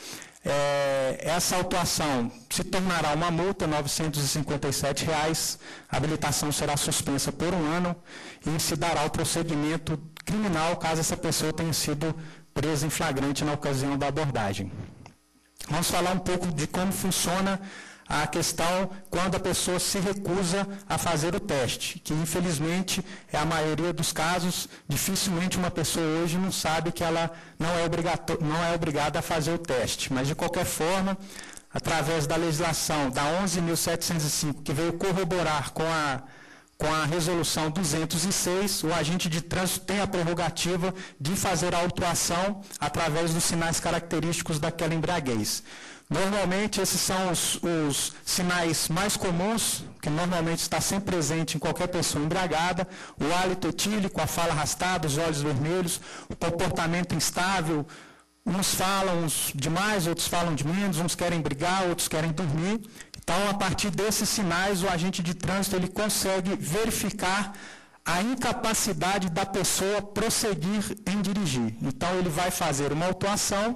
é, essa autuação se tornará uma multa, novecentos e cinquenta e sete reais, a habilitação será suspensa por um ano e se dará o procedimento criminal caso essa pessoa tenha sido presa em flagrante na ocasião da abordagem. Vamos falar um pouco de como funciona a questão quando a pessoa se recusa a fazer o teste, que infelizmente é a maioria dos casos. Dificilmente uma pessoa hoje não sabe que ela não é, não é obrigada a fazer o teste, mas de qualquer forma, através da legislação da onze mil setecentos e cinco, que veio corroborar com a, com a resolução duzentos e seis, o agente de trânsito tem a prerrogativa de fazer a autuação através dos sinais característicos daquela embriaguez. Normalmente, esses são os, os sinais mais comuns, que normalmente está sempre presente em qualquer pessoa embriagada: o hálito etílico, a fala arrastada, os olhos vermelhos, o comportamento instável. Uns falam de mais, outros falam de menos, uns querem brigar, outros querem dormir. Então, a partir desses sinais, o agente de trânsito ele consegue verificar a incapacidade da pessoa prosseguir em dirigir. Então, ele vai fazer uma autuação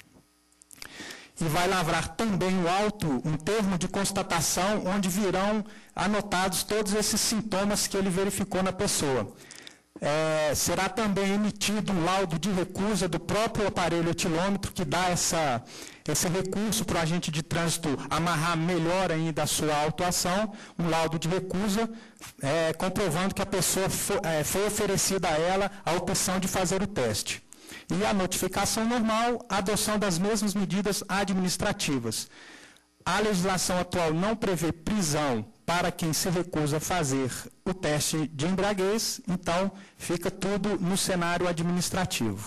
e vai lavrar também o auto, um termo de constatação, onde virão anotados todos esses sintomas que ele verificou na pessoa. É, será também emitido um laudo de recusa do próprio aparelho etilômetro, que dá essa, esse recurso para o agente de trânsito amarrar melhor ainda a sua autuação, um laudo de recusa, é, comprovando que a pessoa foi, é, foi oferecida a ela a opção de fazer o teste. E a notificação normal, a adoção das mesmas medidas administrativas. A legislação atual não prevê prisão para quem se recusa a fazer o teste de embriaguez, então fica tudo no cenário administrativo.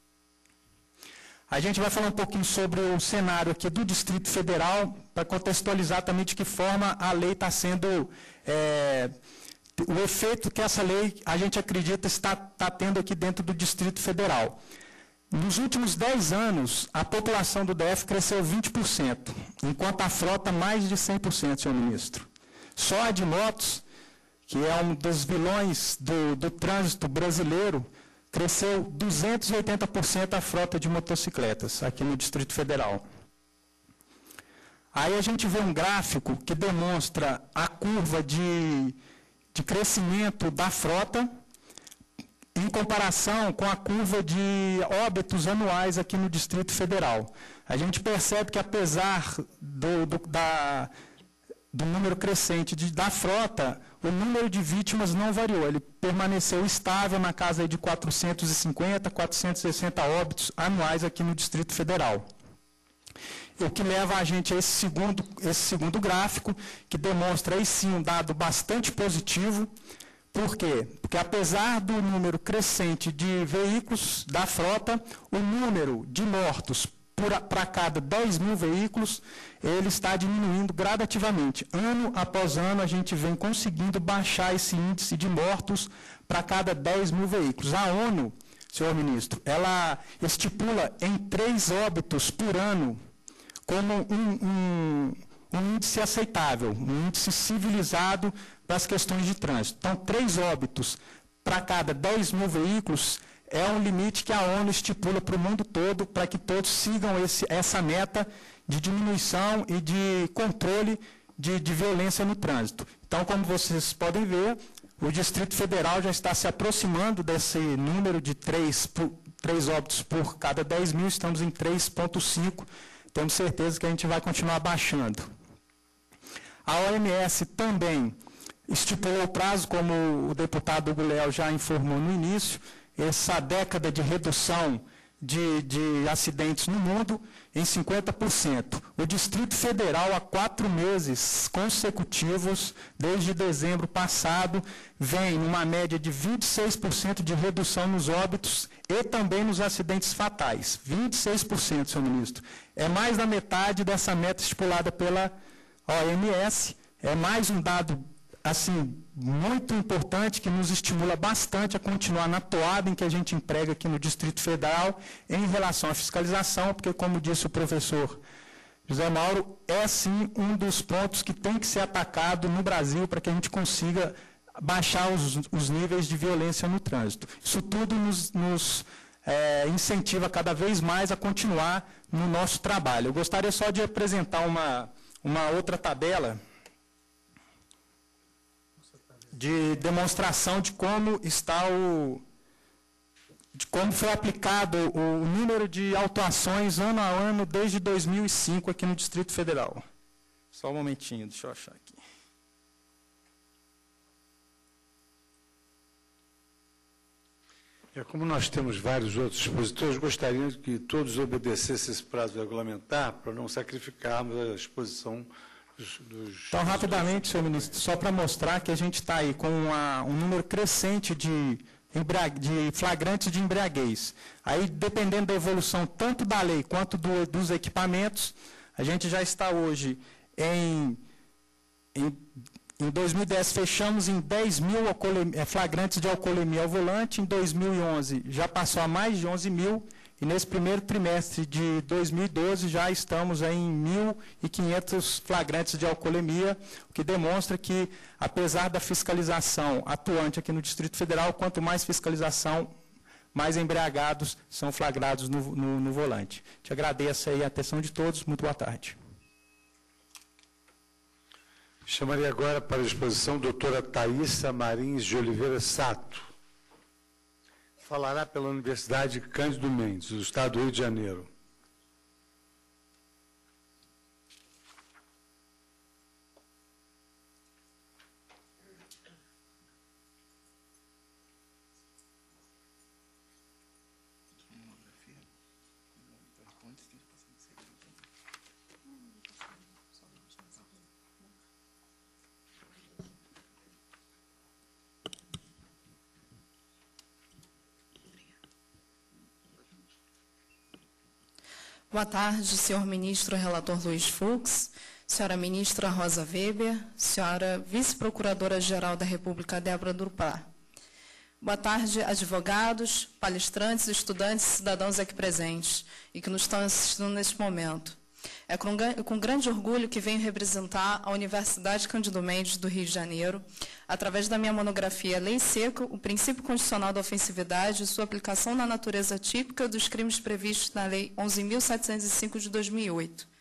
A gente vai falar um pouquinho sobre o cenário aqui do Distrito Federal, para contextualizar também de que forma a lei está sendo... É, o efeito que essa lei, a gente acredita, está, está tendo aqui dentro do Distrito Federal. Nos últimos dez anos, a população do D F cresceu vinte por cento, enquanto a frota mais de cem por cento, senhor ministro. Só a de motos, que é um dos vilões do, do trânsito brasileiro, cresceu duzentos e oitenta por cento a frota de motocicletas aqui no Distrito Federal. Aí a gente vê um gráfico que demonstra a curva de, de crescimento da frota em comparação com a curva de óbitos anuais aqui no Distrito Federal. A gente percebe que, apesar do, do, da, do número crescente de, da frota, o número de vítimas não variou. Ele permaneceu estável na casa aí de quatrocentos e cinquenta, quatrocentos e sessenta óbitos anuais aqui no Distrito Federal. O que leva a gente a esse segundo, esse segundo gráfico, que demonstra aí sim um dado bastante positivo. Por quê? Porque, apesar do número crescente de veículos da frota, o número de mortos para cada dez mil veículos, ele está diminuindo gradativamente. Ano após ano, a gente vem conseguindo baixar esse índice de mortos para cada dez mil veículos. A ONU, senhor ministro, ela estipula em três óbitos por ano como um, um, um índice aceitável, um índice civilizado para as questões de trânsito. Então, três óbitos para cada dez mil veículos é um limite que a ONU estipula para o mundo todo, para que todos sigam esse, essa meta de diminuição e de controle de, de violência no trânsito. Então, como vocês podem ver, o Distrito Federal já está se aproximando desse número de três, três óbitos por cada dez mil, estamos em três vírgula cinco, temos certeza que a gente vai continuar baixando. A O M S também estipulou o prazo, como o deputado Hugo Léo já informou no início, essa década de redução de, de acidentes no mundo em cinquenta por cento. O Distrito Federal, há quatro meses consecutivos, desde dezembro passado, vem numa média de vinte e seis por cento de redução nos óbitos e também nos acidentes fatais. vinte e seis por cento, senhor ministro. É mais da metade dessa meta estipulada pela O M S. É mais um dado assim, muito importante, que nos estimula bastante a continuar na toada em que a gente emprega aqui no Distrito Federal em relação à fiscalização, porque, como disse o professor José Mauro, é sim um dos pontos que tem que ser atacado no Brasil para que a gente consiga baixar os, os níveis de violência no trânsito. Isso tudo nos, nos é, incentiva cada vez mais a continuar no nosso trabalho. Eu gostaria só de apresentar uma, uma outra tabela de demonstração de como está o, de como foi aplicado o número de autuações ano a ano desde dois mil e cinco aqui no Distrito Federal. Só um momentinho, deixa eu achar aqui. É, como nós temos vários outros expositores, gostaria que todos obedecessem esse prazo regulamentar para não sacrificarmos a exposição dos... dos então, rapidamente, senhor ministro, só para mostrar que a gente está aí com uma, um número crescente de, de flagrantes de embriaguez. Aí, dependendo da evolução tanto da lei quanto do, dos equipamentos, a gente já está hoje em... em Em dois mil e dez, fechamos em dez mil flagrantes de alcoolemia ao volante. Em dois mil e onze, já passou a mais de onze mil. E nesse primeiro trimestre de dois mil e doze, já estamos aí em mil e quinhentos flagrantes de alcoolemia, o que demonstra que, apesar da fiscalização atuante aqui no Distrito Federal, quanto mais fiscalização, mais embriagados são flagrados no, no, no volante. Te agradeço aí a atenção de todos. Muito boa tarde. Chamaria agora para a exposição a doutora Thaísa Marins de Oliveira Sato. Falará pela Universidade Cândido Mendes, do Estado do Rio de Janeiro. Boa tarde, senhor ministro relator Luiz Fux, senhora ministra Rosa Weber, senhora vice-procuradora-geral da República Débora Durpá. Boa tarde, advogados, palestrantes, estudantes e cidadãos aqui presentes e que nos estão assistindo neste momento. É com, com grande orgulho que venho representar a Universidade Cândido Mendes do Rio de Janeiro, através da minha monografia Lei Seca, o princípio constitucional da ofensividade e sua aplicação na natureza típica dos crimes previstos na Lei onze mil setecentos e cinco de dois mil e oito.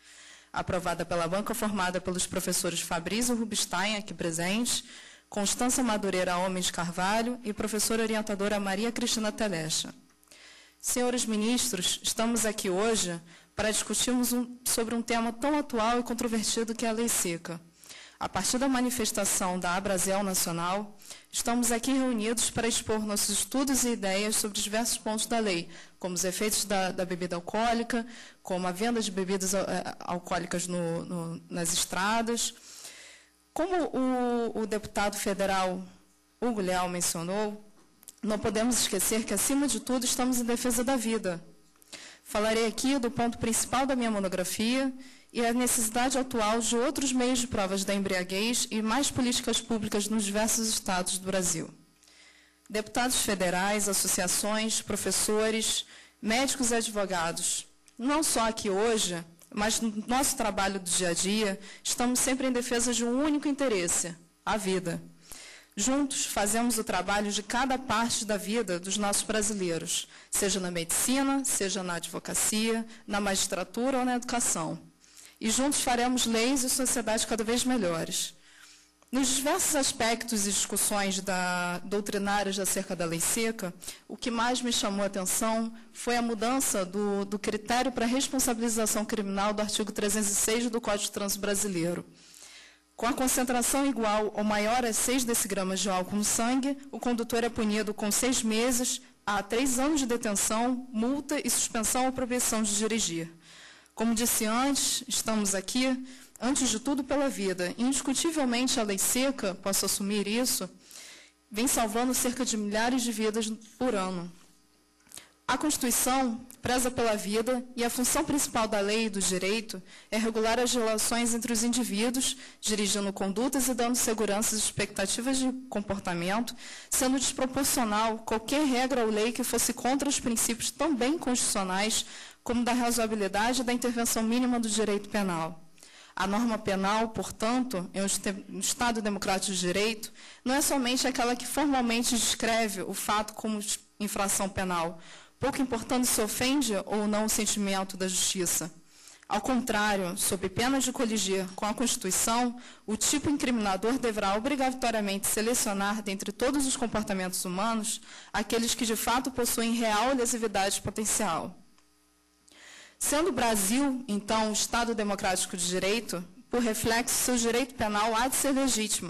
aprovada pela banca formada pelos professores Fabrício Rubinstein, aqui presente, Constância Madureira Homens Carvalho e professora orientadora Maria Cristina Telecha. Senhores ministros, estamos aqui hoje para discutirmos um, sobre um tema tão atual e controvertido que é a Lei Seca. A partir da manifestação da Abrazel Nacional, estamos aqui reunidos para expor nossos estudos e ideias sobre diversos pontos da lei, como os efeitos da, da bebida alcoólica, como a venda de bebidas uh, alcoólicas no, no, nas estradas. Como o, o deputado federal Hugo Leal mencionou, não podemos esquecer que, acima de tudo, estamos em defesa da vida. Falarei aqui do ponto principal da minha monografia e a necessidade atual de outros meios de provas da embriaguez e mais políticas públicas nos diversos estados do Brasil. Deputados federais, associações, professores, médicos e advogados, não só aqui hoje, mas no nosso trabalho do dia a dia, estamos sempre em defesa de um único interesse, a vida. Juntos, fazemos o trabalho de cada parte da vida dos nossos brasileiros, seja na medicina, seja na advocacia, na magistratura ou na educação. E juntos faremos leis e sociedades cada vez melhores. Nos diversos aspectos e discussões da, doutrinárias acerca da Lei Seca, o que mais me chamou a atenção foi a mudança do, do critério para responsabilização criminal do artigo trezentos e seis do Código de Trânsito Brasileiro. Com a concentração igual ou maior a seis decigramas de álcool no sangue, o condutor é punido com seis meses a três anos de detenção, multa e suspensão ou proibição de dirigir. Como disse antes, estamos aqui, antes de tudo, pela vida. Indiscutivelmente, a Lei Seca, posso assumir isso, vem salvando cerca de milhares de vidas por ano. A Constituição preza pela vida e a função principal da lei e do direito é regular as relações entre os indivíduos, dirigindo condutas e dando segurança às expectativas de comportamento, sendo desproporcional qualquer regra ou lei que fosse contra os princípios também constitucionais, como da razoabilidade e da intervenção mínima do direito penal. A norma penal, portanto, em um Estado democrático de direito, não é somente aquela que formalmente descreve o fato como infração penal, pouco importando se ofende ou não o sentimento da justiça. Ao contrário, sob pena de coligir com a Constituição, o tipo incriminador deverá obrigatoriamente selecionar, dentre todos os comportamentos humanos, aqueles que de fato possuem real lesividade potencial. Sendo o Brasil, então, um Estado democrático de direito, por reflexo, seu direito penal há de ser legítimo,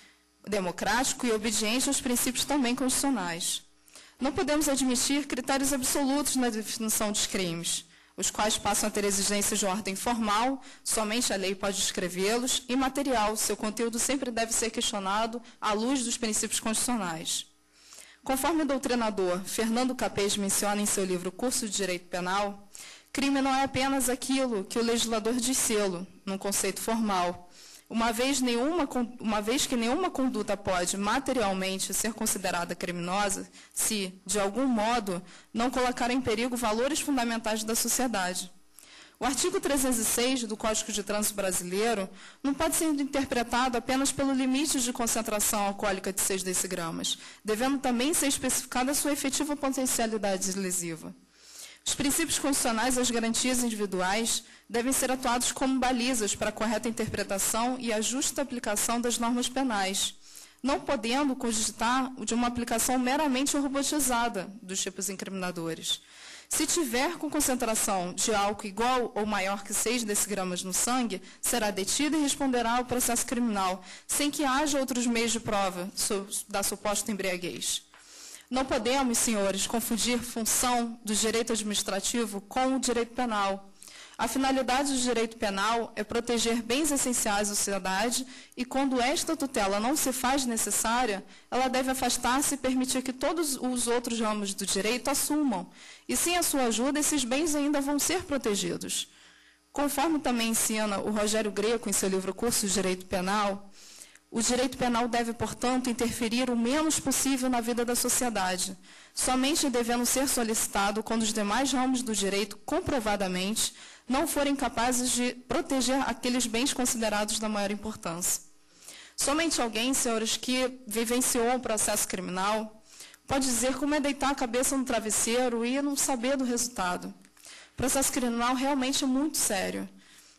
democrático e obediente aos princípios também constitucionais. Não podemos admitir critérios absolutos na definição dos crimes, os quais passam a ter exigências de ordem formal, somente a lei pode descrevê-los, e material, seu conteúdo sempre deve ser questionado à luz dos princípios constitucionais. Conforme o doutrinador Fernando Capês menciona em seu livro Curso de Direito Penal, crime não é apenas aquilo que o legislador diz sê-lo, num conceito formal, uma vez, nenhuma, uma vez que nenhuma conduta pode materialmente ser considerada criminosa se, de algum modo, não colocar em perigo valores fundamentais da sociedade. O artigo trezentos e seis do Código de Trânsito Brasileiro não pode ser interpretado apenas pelo limite de concentração alcoólica de seis decigramas, devendo também ser especificada a sua efetiva potencialidade lesiva. Os princípios constitucionais e as garantias individuais devem ser atuados como balizas para a correta interpretação e a justa aplicação das normas penais, não podendo cogitar de uma aplicação meramente robotizada dos tipos incriminadores. Se tiver com concentração de álcool igual ou maior que seis decigramas no sangue, será detido e responderá ao processo criminal, sem que haja outros meios de prova da suposta embriaguez. Não podemos, senhores, confundir função do direito administrativo com o direito penal. A finalidade do direito penal é proteger bens essenciais à sociedade e, quando esta tutela não se faz necessária, ela deve afastar-se e permitir que todos os outros ramos do direito assumam. E, sem a sua ajuda, esses bens ainda vão ser protegidos. Conforme também ensina o Rogério Greco em seu livro Curso de Direito Penal, o direito penal deve, portanto, interferir o menos possível na vida da sociedade, somente devendo ser solicitado quando os demais ramos do direito, comprovadamente, não forem capazes de proteger aqueles bens considerados da maior importância. Somente alguém, senhores, que vivenciou o processo criminal, pode dizer como é deitar a cabeça no travesseiro e não saber do resultado. O processo criminal realmente é muito sério.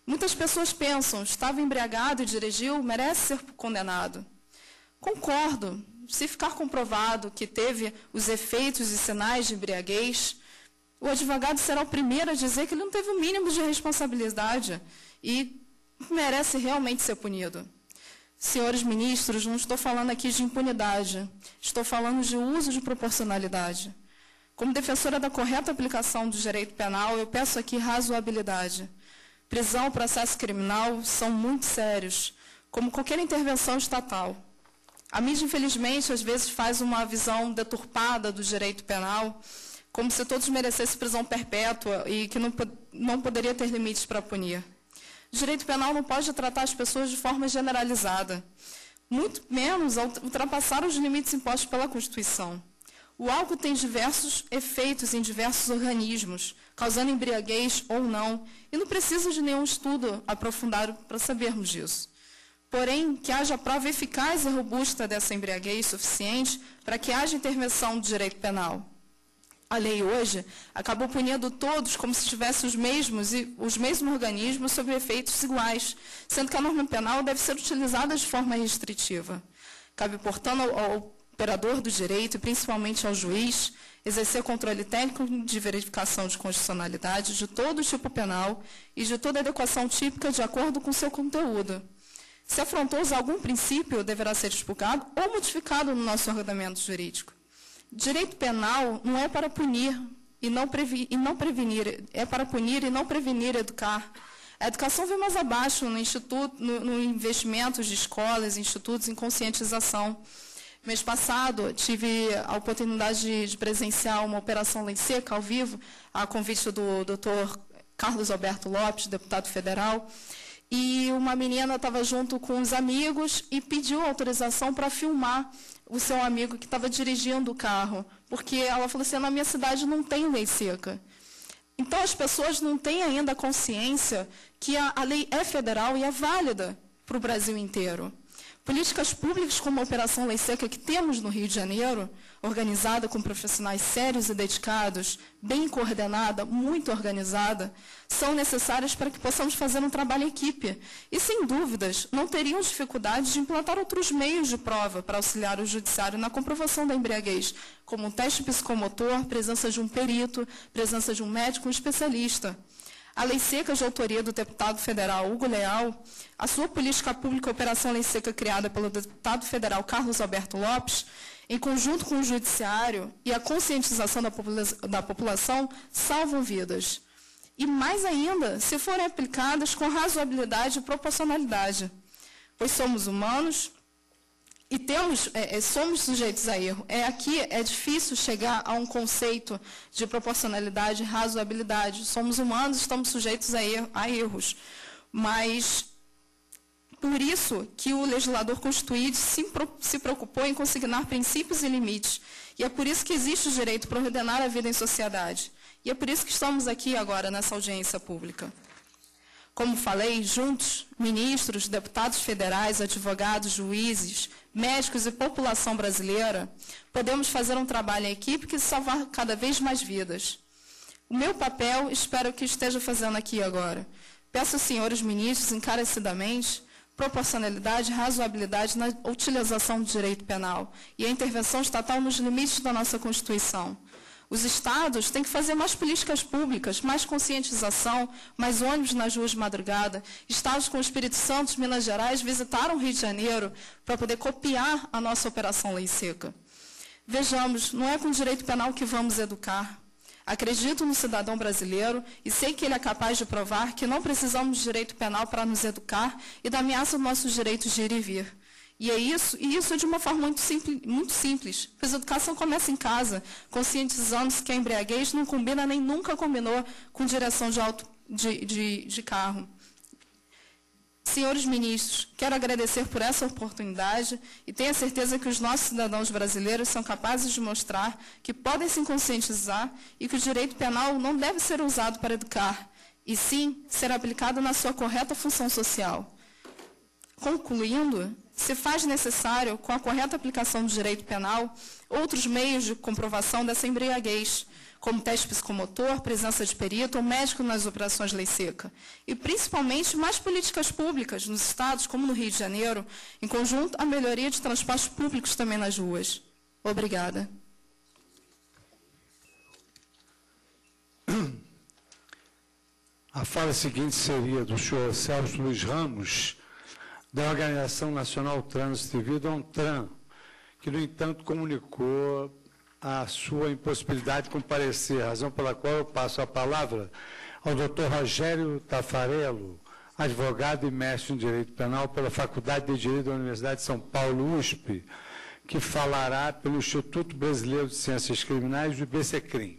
Muitas pessoas pensam, estava embriagado e dirigiu, merece ser condenado. Concordo, se ficar comprovado que teve os efeitos e sinais de embriaguez, o advogado será o primeiro a dizer que ele não teve o mínimo de responsabilidade e merece realmente ser punido. Senhores ministros, não estou falando aqui de impunidade, estou falando de uso de proporcionalidade. Como defensora da correta aplicação do direito penal, eu peço aqui razoabilidade. Prisão e processo criminal são muito sérios, como qualquer intervenção estatal. A mídia, infelizmente, às vezes faz uma visão deturpada do direito penal, como se todos merecessem prisão perpétua e que não, não poderia ter limites para punir. O direito penal não pode tratar as pessoas de forma generalizada, muito menos ultrapassar os limites impostos pela Constituição. O álcool tem diversos efeitos em diversos organismos, causando embriaguez ou não, e não precisa de nenhum estudo aprofundado para sabermos disso. Porém, que haja prova eficaz e robusta dessa embriaguez suficiente para que haja intervenção do direito penal. A lei hoje acabou punindo todos como se tivessem os mesmos, e os mesmos organismos sob efeitos iguais, sendo que a norma penal deve ser utilizada de forma restritiva. Cabe, portanto, ao, ao operador do direito, e principalmente ao juiz, exercer controle técnico de verificação de constitucionalidade de todo o tipo penal e de toda adequação típica de acordo com seu conteúdo. Se afrontoso algum princípio, deverá ser expurgado ou modificado no nosso ordenamento jurídico. Direito penal não é para punir e não, previ, e não prevenir, é para punir e não prevenir, educar. A educação vem mais abaixo no, instituto, no, no investimento de escolas, institutos em conscientização. Mês passado, tive a oportunidade de, de presenciar uma operação Lei Seca, ao vivo, a convite do doutor Carlos Alberto Lopes, deputado federal, e uma menina estava junto com os amigos e pediu autorização para filmar o seu amigo que estava dirigindo o carro, porque ela falou assim, na minha cidade não tem lei seca. Então, as pessoas não têm ainda consciência que a, a lei é federal e é válida para o Brasil inteiro. Políticas públicas como a Operação Lei Seca que temos no Rio de Janeiro, organizada com profissionais sérios e dedicados, bem coordenada, muito organizada, são necessárias para que possamos fazer um trabalho em equipe. E, sem dúvidas, não teriam dificuldade de implantar outros meios de prova para auxiliar o judiciário na comprovação da embriaguez, como um teste psicomotor, presença de um perito, presença de um médico, um especialista. A Lei Seca, de autoria do deputado federal Hugo Leal, a sua política pública Operação Lei Seca, criada pelo deputado federal Carlos Alberto Lopes, em conjunto com o judiciário e a conscientização da, popula da população, salvam vidas. E mais ainda, se forem aplicadas com razoabilidade e proporcionalidade, pois somos humanos e temos, é, somos sujeitos a erro. É, aqui é difícil chegar a um conceito de proporcionalidade e razoabilidade. Somos humanos, estamos sujeitos a, erro, a erros. Mas, por isso que o legislador constituído se, se preocupou em consignar princípios e limites. E é por isso que existe o direito para ordenar a vida em sociedade. E é por isso que estamos aqui agora nessa audiência pública. Como falei, juntos, ministros, deputados federais, advogados, juízes, médicos e população brasileira, podemos fazer um trabalho em equipe que salvar cada vez mais vidas. O meu papel, espero que esteja fazendo aqui agora. Peço aos senhores ministros, encarecidamente, proporcionalidade e razoabilidade na utilização do direito penal e a intervenção estatal nos limites da nossa Constituição. Os estados têm que fazer mais políticas públicas, mais conscientização, mais ônibus nas ruas de madrugada. Estados como Espírito Santo, Minas Gerais, visitaram o Rio de Janeiro para poder copiar a nossa Operação Lei Seca. Vejamos, não é com direito penal que vamos educar. Acredito no cidadão brasileiro e sei que ele é capaz de provar que não precisamos de direito penal para nos educar e da ameaça dos nossos direitos de ir e vir. E é isso, e isso é de uma forma muito simples, muito simples, pois a educação começa em casa, conscientizando-se que a embriaguez não combina nem nunca combinou com direção de, auto, de, de, de carro. Senhores ministros, quero agradecer por essa oportunidade e tenho a certeza que os nossos cidadãos brasileiros são capazes de mostrar que podem se conscientizar e que o direito penal não deve ser usado para educar, e sim ser aplicado na sua correta função social. Concluindo, se faz necessário, com a correta aplicação do direito penal, outros meios de comprovação dessa embriaguez, como teste psicomotor, presença de perito ou médico nas operações lei seca. E, principalmente, mais políticas públicas nos estados, como no Rio de Janeiro, em conjunto, a melhoria de transportes públicos também nas ruas. Obrigada. A fala seguinte seria do senhor Celso Luiz Ramos, da Organização Nacional Trânsito e Vida, ONTRAN, que, no entanto, comunicou a sua impossibilidade de comparecer, razão pela qual eu passo a palavra ao doutor Rogério Tafarello, advogado e mestre em Direito Penal pela Faculdade de Direito da Universidade de São Paulo, U S P, que falará pelo Instituto Brasileiro de Ciências Criminais, o IBCCRIM.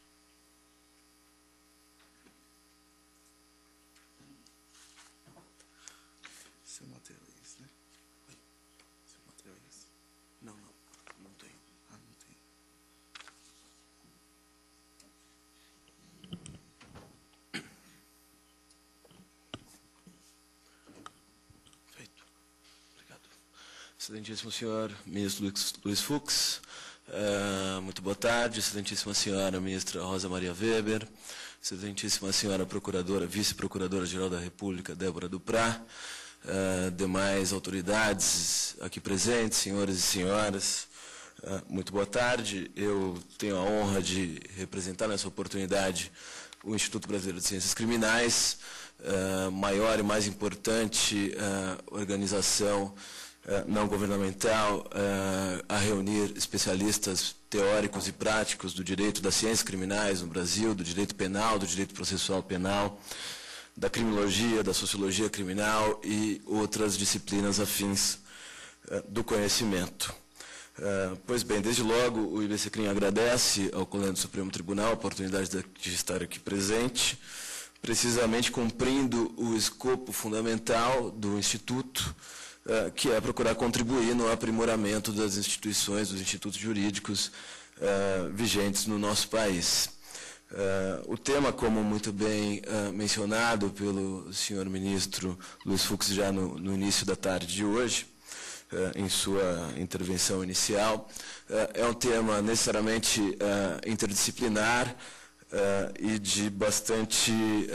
Excelentíssimo senhor ministro Luiz, Luiz Fux, uh, muito boa tarde. Excelentíssima senhora ministra Rosa Maria Weber, excelentíssima senhora procuradora, vice-procuradora-geral da República, Débora Duprá, uh, demais autoridades aqui presentes, senhores e senhoras, uh, muito boa tarde. Eu tenho a honra de representar nessa oportunidade o Instituto Brasileiro de Ciências Criminais, uh, maior e mais importante uh, organização não governamental a reunir especialistas teóricos e práticos do direito das ciências criminais no Brasil, do direito penal, do direito processual penal, da criminologia, da sociologia criminal e outras disciplinas afins do conhecimento. Pois bem, desde logo o IBCCRIM agradece ao Colégio do Supremo Tribunal a oportunidade de estar aqui presente, precisamente cumprindo o escopo fundamental do Instituto, que é procurar contribuir no aprimoramento das instituições, dos institutos jurídicos uh, vigentes no nosso país. Uh, o tema, como muito bem uh, mencionado pelo senhor ministro Luiz Fux já no, no início da tarde de hoje, uh, em sua intervenção inicial, uh, é um tema necessariamente uh, interdisciplinar, Uh, e de bastante,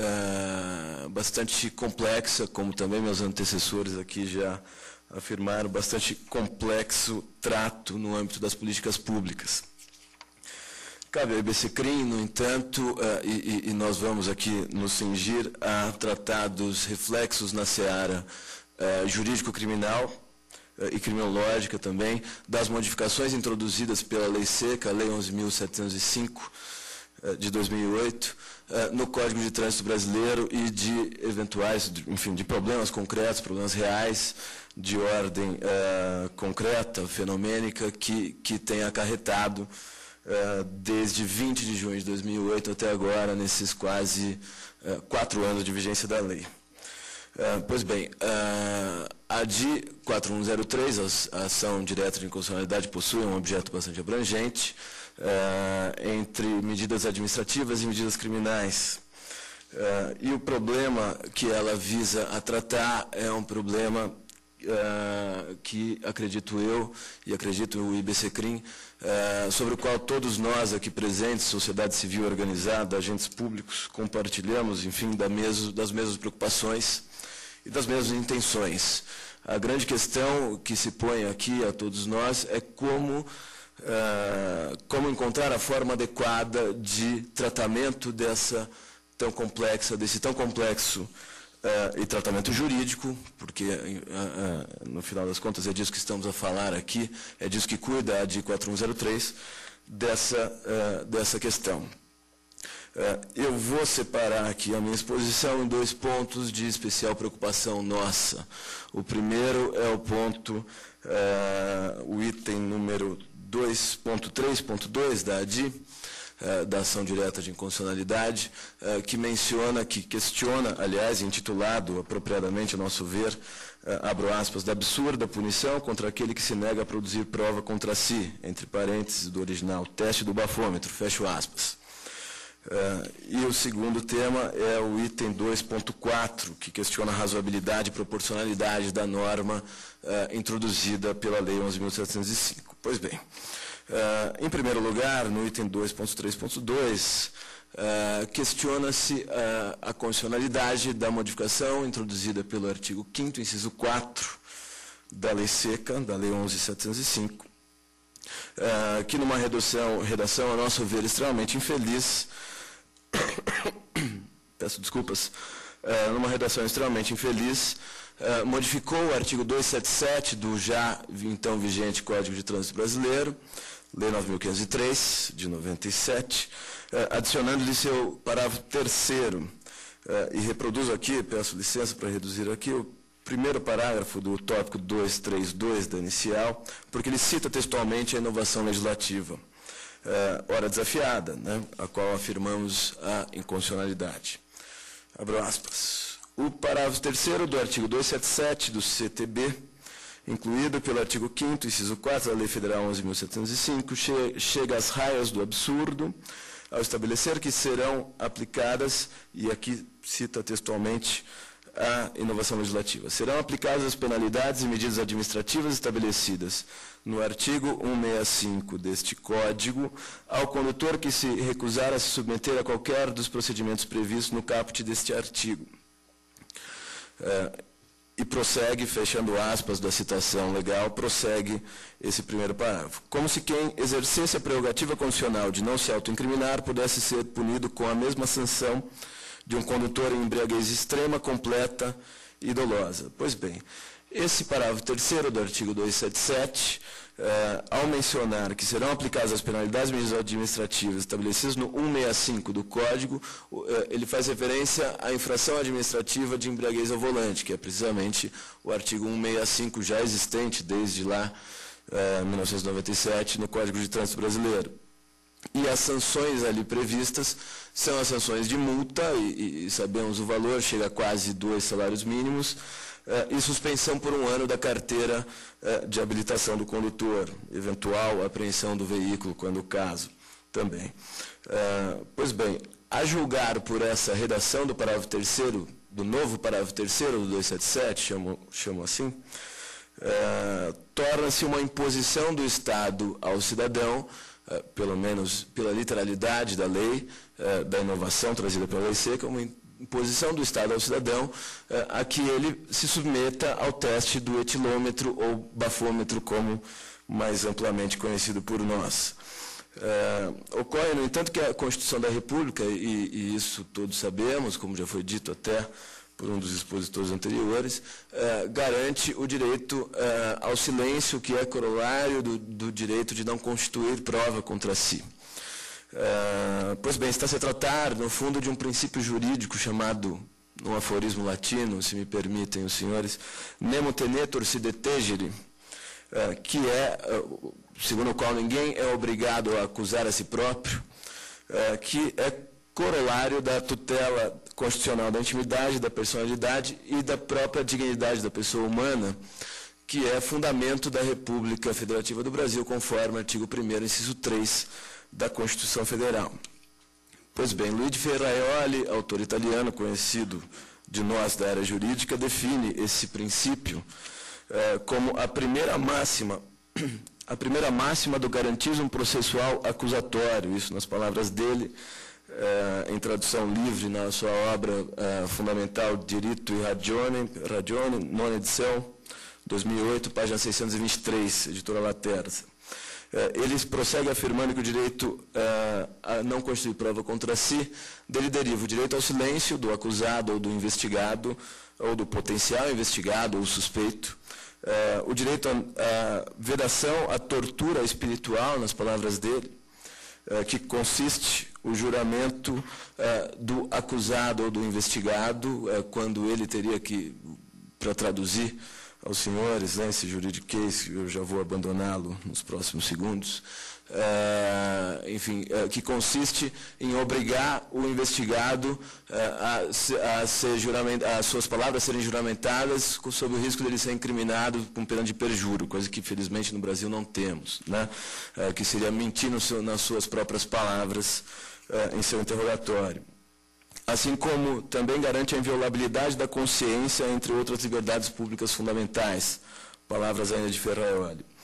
uh, bastante complexa, como também meus antecessores aqui já afirmaram, bastante complexo trato no âmbito das políticas públicas. Cabe ao IBCCRIM, no entanto, uh, e, e nós vamos aqui nos cingir a tratar dos reflexos na seara uh, jurídico-criminal uh, e criminológica também, das modificações introduzidas pela Lei Seca, a Lei onze mil setecentos e cinco, de dois mil e oito, no Código de Trânsito Brasileiro e de eventuais, enfim, de problemas concretos, problemas reais, de ordem uh, concreta, fenomênica, que, que tem acarretado uh, desde vinte de junho de dois mil e oito até agora, nesses quase uh, quatro anos de vigência da lei. Uh, pois bem, uh, a D I quatro mil cento e três, a ação direta de inconstitucionalidade, possui um objeto bastante abrangente, Uh, entre medidas administrativas e medidas criminais. Uh, e o problema que ela visa a tratar é um problema uh, que, acredito eu, e acredito o IBCCRIM, uh, sobre o qual todos nós aqui presentes, sociedade civil organizada, agentes públicos, compartilhamos, enfim, da mesmo, das mesmas preocupações e das mesmas intenções. A grande questão que se põe aqui a todos nós é como Uh, como encontrar a forma adequada de tratamento dessa tão complexa, desse tão complexo uh, e tratamento jurídico, porque uh, uh, no final das contas é disso que estamos a falar aqui, é disso que cuida a D I quatro mil cento e três, dessa, uh, dessa questão. Uh, eu vou separar aqui a minha exposição em dois pontos de especial preocupação nossa. O primeiro é o ponto, uh, o item número dois ponto três ponto dois da A D I, uh, da ação direta de inconstitucionalidade, uh, que menciona, que questiona, aliás, intitulado apropriadamente, a nosso ver, uh, abro aspas, da absurda punição contra aquele que se nega a produzir prova contra si, entre parênteses do original, teste do bafômetro, fecho aspas. Uh, e o segundo tema é o item dois ponto quatro, que questiona a razoabilidade e proporcionalidade da norma uh, introduzida pela Lei onze mil setecentos e cinco. Pois bem, Uh, em primeiro lugar, no item dois ponto três ponto dois, uh, questiona-se uh, a constitucionalidade da modificação introduzida pelo artigo quinto, inciso quatro, da Lei Seca, da Lei onze mil setecentos e cinco, uh, que numa redução, redação, a nosso ver, extremamente infeliz, peço desculpas, uh, numa redação extremamente infeliz, uh, modificou o artigo duzentos e setenta e sete do já então vigente Código de Trânsito Brasileiro, Lei nove mil quinhentos e três, de noventa e sete, uh, adicionando-lhe seu parágrafo terceiro, uh, e reproduzo aqui, peço licença para reduzir aqui, o primeiro parágrafo do tópico duzentos e trinta e dois da inicial, porque ele cita textualmente a inovação legislativa, uh, ora desafiada, né, a qual afirmamos a inconstitucionalidade. Abro aspas. O parágrafo terceiro do artigo duzentos e setenta e sete do C T B, incluído pelo artigo quinto, inciso quatro da Lei Federal onze mil setecentos e cinco, che chega às raias do absurdo ao estabelecer que serão aplicadas, e aqui cita textualmente a inovação legislativa, serão aplicadas as penalidades e medidas administrativas estabelecidas no artigo cento e sessenta e cinco deste Código ao condutor que se recusar a se submeter a qualquer dos procedimentos previstos no caput deste artigo. Uh, E prossegue, fechando aspas da citação legal, prossegue esse primeiro parágrafo. Como se quem exercesse a prerrogativa constitucional de não se autoincriminar pudesse ser punido com a mesma sanção de um condutor em embriaguez extrema, completa e dolosa. Pois bem, esse parágrafo terceiro do artigo duzentos e setenta e sete, eh, ao mencionar que serão aplicadas as penalidades administrativas estabelecidas no cento e sessenta e cinco do Código, eh, ele faz referência à infração administrativa de embriaguez ao volante, que é precisamente o artigo cento e sessenta e cinco já existente desde lá, eh, mil novecentos e noventa e sete, no Código de Trânsito Brasileiro. E as sanções ali previstas são as sanções de multa, e, e sabemos o valor, chega a quase dois salários mínimos, uh, e suspensão por um ano da carteira uh, de habilitação do condutor, eventual apreensão do veículo, quando o caso, também. Uh, pois bem, a julgar por essa redação do parágrafo terceiro, do novo parágrafo terceiro do duzentos e setenta e sete, chamo, chamo assim, uh, torna-se uma imposição do Estado ao cidadão, Uh, pelo menos pela literalidade da lei, uh, da inovação trazida pela Lei Seca, uma imposição do Estado ao cidadão uh, a que ele se submeta ao teste do etilômetro ou bafômetro, como mais amplamente conhecido por nós. Uh, ocorre, no entanto, que a Constituição da República, e, e isso todos sabemos, como já foi dito até por um dos expositores anteriores, uh, garante o direito uh, ao silêncio, que é corolário do, do direito de não constituir prova contra si. Uh, pois bem, está-se a tratar, no fundo, de um princípio jurídico chamado, num aforismo latino, se me permitem os senhores, nemo tenetur si detegere, uh, que é, uh, segundo o qual ninguém é obrigado a acusar a si próprio, uh, que é corolário da tutela constitucional da intimidade, da personalidade e da própria dignidade da pessoa humana, que é fundamento da República Federativa do Brasil, conforme o artigo primeiro, inciso três da Constituição Federal. Pois bem, Luigi Ferraioli, autor italiano conhecido de nós da área jurídica, define esse princípio eh, como a primeira máxima, a primeira máxima do garantismo processual acusatório, isso nas palavras dele, Uh, em tradução livre na sua obra uh, fundamental Diritto e Ragione, Ragione, nona edição, dois mil e oito, página seiscentos e vinte e três, editora Laterza. Uh, ele prossegue afirmando que o direito uh, a não constituir prova contra si, dele deriva o direito ao silêncio do acusado ou do investigado, ou do potencial investigado ou suspeito, uh, o direito à vedação, à tortura espiritual, nas palavras dele, uh, que consiste o juramento uh, do acusado ou do investigado, uh, quando ele teria que, para traduzir aos senhores, né, esse juridiquês, eu já vou abandoná-lo nos próximos segundos, uh, enfim, uh, que consiste em obrigar o investigado uh, a, se, a ser jurament, as suas palavras serem juramentadas sob o risco de ele ser incriminado com pena de perjúrio, coisa que, felizmente, no Brasil não temos, né, uh, que seria mentir no seu, nas suas próprias palavras, Uh, em seu interrogatório. Assim como também garante a inviolabilidade da consciência, entre outras liberdades públicas fundamentais, palavras ainda de Ferraioli.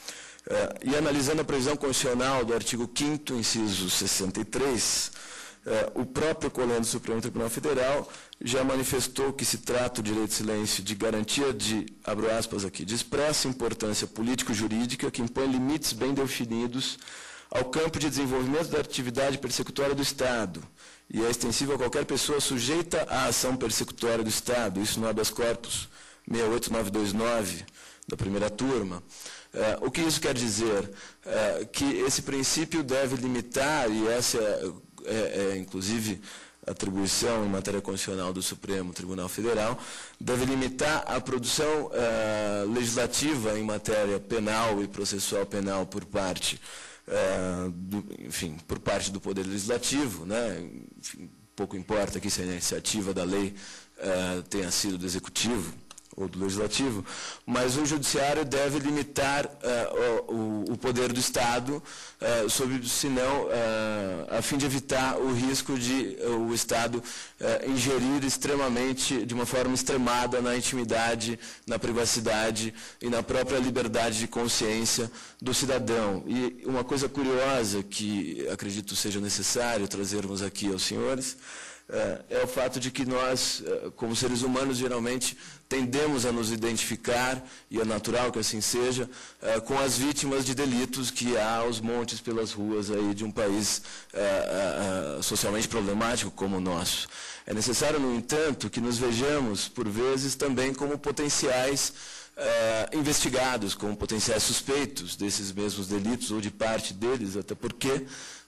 E analisando a previsão constitucional do artigo quinto, inciso sessenta e três, o próprio Colégio do Supremo Tribunal Federal já manifestou que se trata o direito de silêncio de garantia de, abro aspas aqui, de expressa importância político-jurídica que impõe limites bem definidos ao campo de desenvolvimento da atividade persecutória do Estado e é extensível a qualquer pessoa sujeita à ação persecutória do Estado, isso no habeas corpus seis oito nove dois nove da primeira turma. Uh, o que isso quer dizer? Uh, que esse princípio deve limitar, e essa é, é, é inclusive atribuição em matéria constitucional do Supremo Tribunal Federal, deve limitar a produção uh, legislativa em matéria penal e processual penal por parte, uh, do, enfim, por parte do Poder Legislativo, né? Enfim, pouco importa aqui se a iniciativa da lei uh, tenha sido do Executivo ou do Legislativo, mas o Judiciário deve limitar uh, o, o poder do Estado, uh, sob, senão, uh, a fim de evitar o risco de uh, o Estado uh, ingerir extremamente, de uma forma extremada na intimidade, na privacidade e na própria liberdade de consciência do cidadão. E uma coisa curiosa que acredito seja necessário trazermos aqui aos senhores, é o fato de que nós, como seres humanos, geralmente tendemos a nos identificar, e é natural que assim seja, com as vítimas de delitos que há aos montes pelas ruas aí de um país socialmente problemático como o nosso. É necessário, no entanto, que nos vejamos, por vezes, também como potenciais investigados, como potenciais suspeitos desses mesmos delitos, ou de parte deles, até porque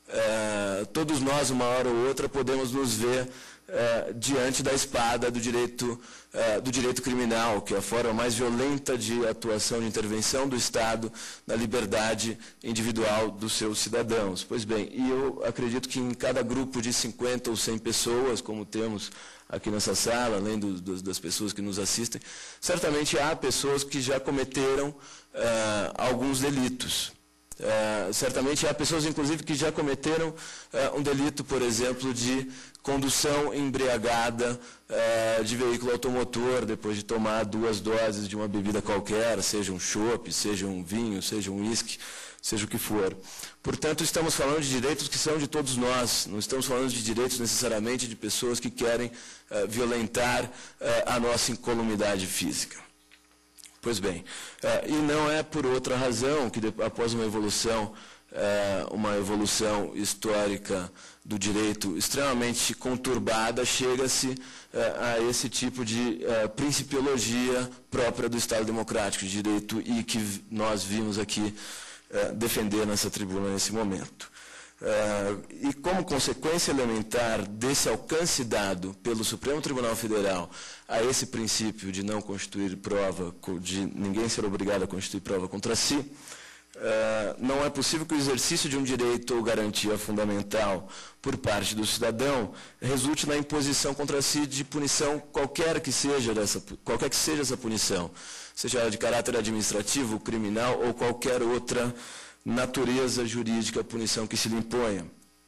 Uh, todos nós, uma hora ou outra, podemos nos ver uh, diante da espada do direito, uh, do direito criminal, que é a forma mais violenta de atuação, de intervenção do Estado na liberdade individual dos seus cidadãos. Pois bem, e eu acredito que em cada grupo de cinquenta ou cem pessoas, como temos aqui nessa sala, além do, do, das pessoas que nos assistem, certamente há pessoas que já cometeram uh, alguns delitos. Uh, certamente há pessoas, inclusive, que já cometeram uh, um delito, por exemplo, de condução embriagada uh, de veículo automotor, depois de tomar duas doses de uma bebida qualquer, seja um chopp, seja um vinho, seja um uísque, seja o que for. Portanto, estamos falando de direitos que são de todos nós, não estamos falando de direitos necessariamente de pessoas que querem uh, violentar uh, a nossa incolumidade física. Pois bem, e não é por outra razão que, após uma evolução, uma evolução histórica do direito extremamente conturbada, chega-se a esse tipo de principiologia própria do Estado Democrático de Direito e que nós vimos aqui defender nessa tribuna nesse momento. Uh, e como consequência elementar desse alcance dado pelo Supremo Tribunal Federal a esse princípio de não constituir prova, de ninguém ser obrigado a constituir prova contra si, uh, não é possível que o exercício de um direito ou garantia fundamental por parte do cidadão resulte na imposição contra si de punição qualquer que seja, dessa, qualquer que seja essa punição, seja ela de caráter administrativo, criminal ou qualquer outra natureza jurídica, a punição que se lhe imponha.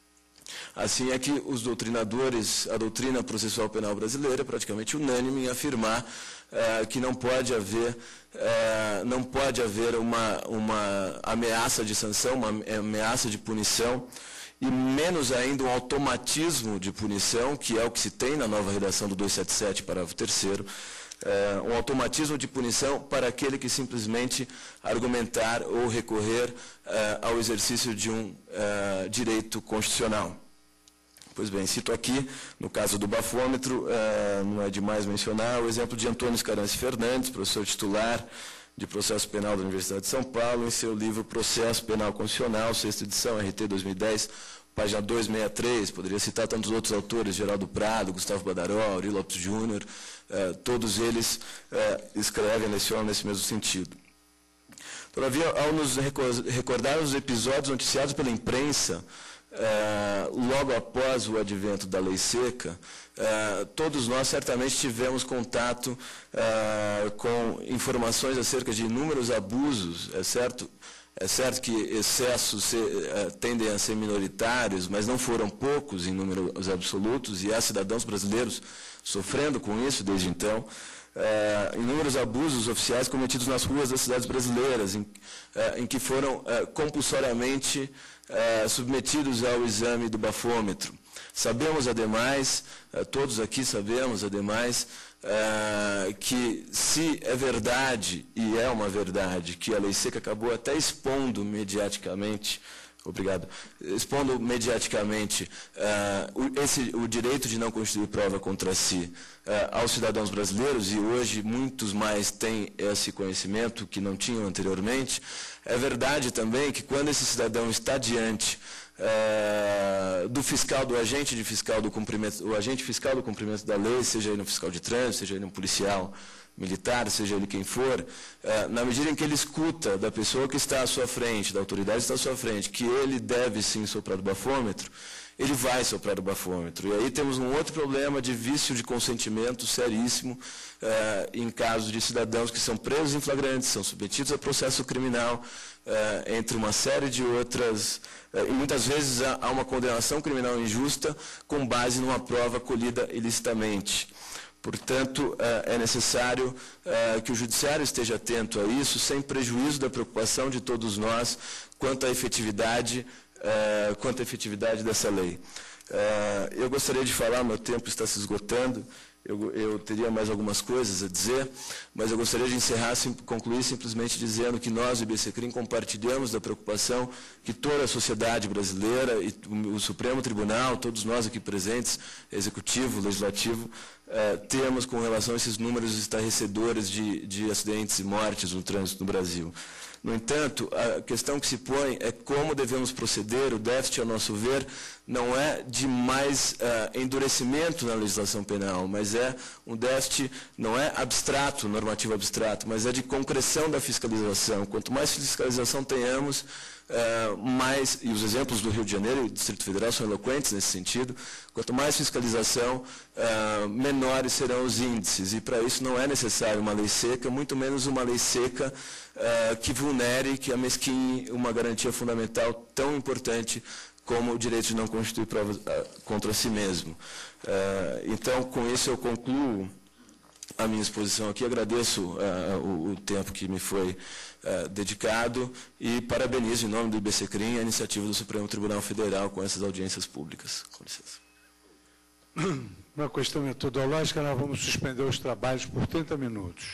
Assim é que os doutrinadores, a doutrina processual penal brasileira é praticamente unânime em afirmar uh, que não pode haver, uh, não pode haver uma, uma ameaça de sanção, uma ameaça de punição, e menos ainda um automatismo de punição, que é o que se tem na nova redação do duzentos e setenta e sete, parágrafo terceiro, Uh, um automatismo de punição para aquele que simplesmente argumentar ou recorrer uh, ao exercício de um uh, direito constitucional. Pois bem, cito aqui, no caso do bafômetro, uh, não é demais mencionar, o exemplo de Antônio Scarance Fernandes, professor titular de processo penal da Universidade de São Paulo, em seu livro Processo Penal Constitucional, sexta edição, R T dois mil e dez, página duzentos e sessenta e três, poderia citar tantos outros autores, Geraldo Prado, Gustavo Badaró, Auri Lopes Júnior, eh, todos eles eh, escrevem, lecionam nesse mesmo sentido. Todavia, ao nos recordar os episódios noticiados pela imprensa, eh, logo após o advento da lei seca, eh, todos nós certamente tivemos contato eh, com informações acerca de inúmeros abusos, é certo? É certo que excessos se, uh, tendem a ser minoritários, mas não foram poucos em números absolutos, e há cidadãos brasileiros sofrendo com isso desde então. Uh, inúmeros abusos oficiais cometidos nas ruas das cidades brasileiras, em, uh, em que foram uh, compulsoriamente uh, submetidos ao exame do bafômetro. Sabemos, ademais, uh, todos aqui sabemos, ademais, uh, que se é verdade, e é uma verdade, que a lei seca acabou até expondo mediaticamente, obrigado, expondo mediaticamente uh, o, esse, o direito de não constituir prova contra si uh, aos cidadãos brasileiros, e hoje muitos mais têm esse conhecimento que não tinham anteriormente. É verdade também que quando esse cidadão está diante uh, do fiscal, do agente de fiscal do cumprimento, o agente fiscal do cumprimento da lei, seja ele um fiscal de trânsito, seja ele um policial militar, seja ele quem for, na medida em que ele escuta da pessoa que está à sua frente, da autoridade que está à sua frente, que ele deve sim soprar o bafômetro, ele vai soprar o bafômetro. E aí temos um outro problema de vício de consentimento seríssimo uh, em casos de cidadãos que são presos em flagrantes, são submetidos a processo criminal, uh, entre uma série de outras, uh, e muitas vezes há, há uma condenação criminal injusta com base numa prova colhida ilicitamente. Portanto, é necessário que o Judiciário esteja atento a isso, sem prejuízo da preocupação de todos nós quanto à efetividade, quanto à efetividade dessa lei. Eu gostaria de falar, meu tempo está se esgotando, eu, eu teria mais algumas coisas a dizer, mas eu gostaria de encerrar, sim, concluir simplesmente dizendo que nós, o IBCCRIM, compartilhamos da preocupação que toda a sociedade brasileira e o, o Supremo Tribunal, todos nós aqui presentes, Executivo, Legislativo, eh, temos com relação a esses números estarrecedores de, de acidentes e mortes no trânsito no Brasil. No entanto, a questão que se põe é como devemos proceder. O déficit, a nosso ver, não é de mais uh, endurecimento na legislação penal, mas é um déficit, não é abstrato, normativo abstrato, mas é de concreção da fiscalização. Quanto mais fiscalização tenhamos, uh, mais, e os exemplos do Rio de Janeiro e do Distrito Federal são eloquentes nesse sentido, quanto mais fiscalização, uh, menores serão os índices, e para isso não é necessário uma lei seca, muito menos uma lei seca uh, que vulnere, que amesquinhe uma garantia fundamental tão importante como o direito de não constituir prova uh, contra si mesmo. Uh, então, com isso eu concluo a minha exposição aqui, agradeço uh, o, o tempo que me foi uh, dedicado e parabenizo em nome do IBCCRIM a iniciativa do Supremo Tribunal Federal com essas audiências públicas. Com licença. Uma questão metodológica, nós vamos suspender os trabalhos por trinta minutos.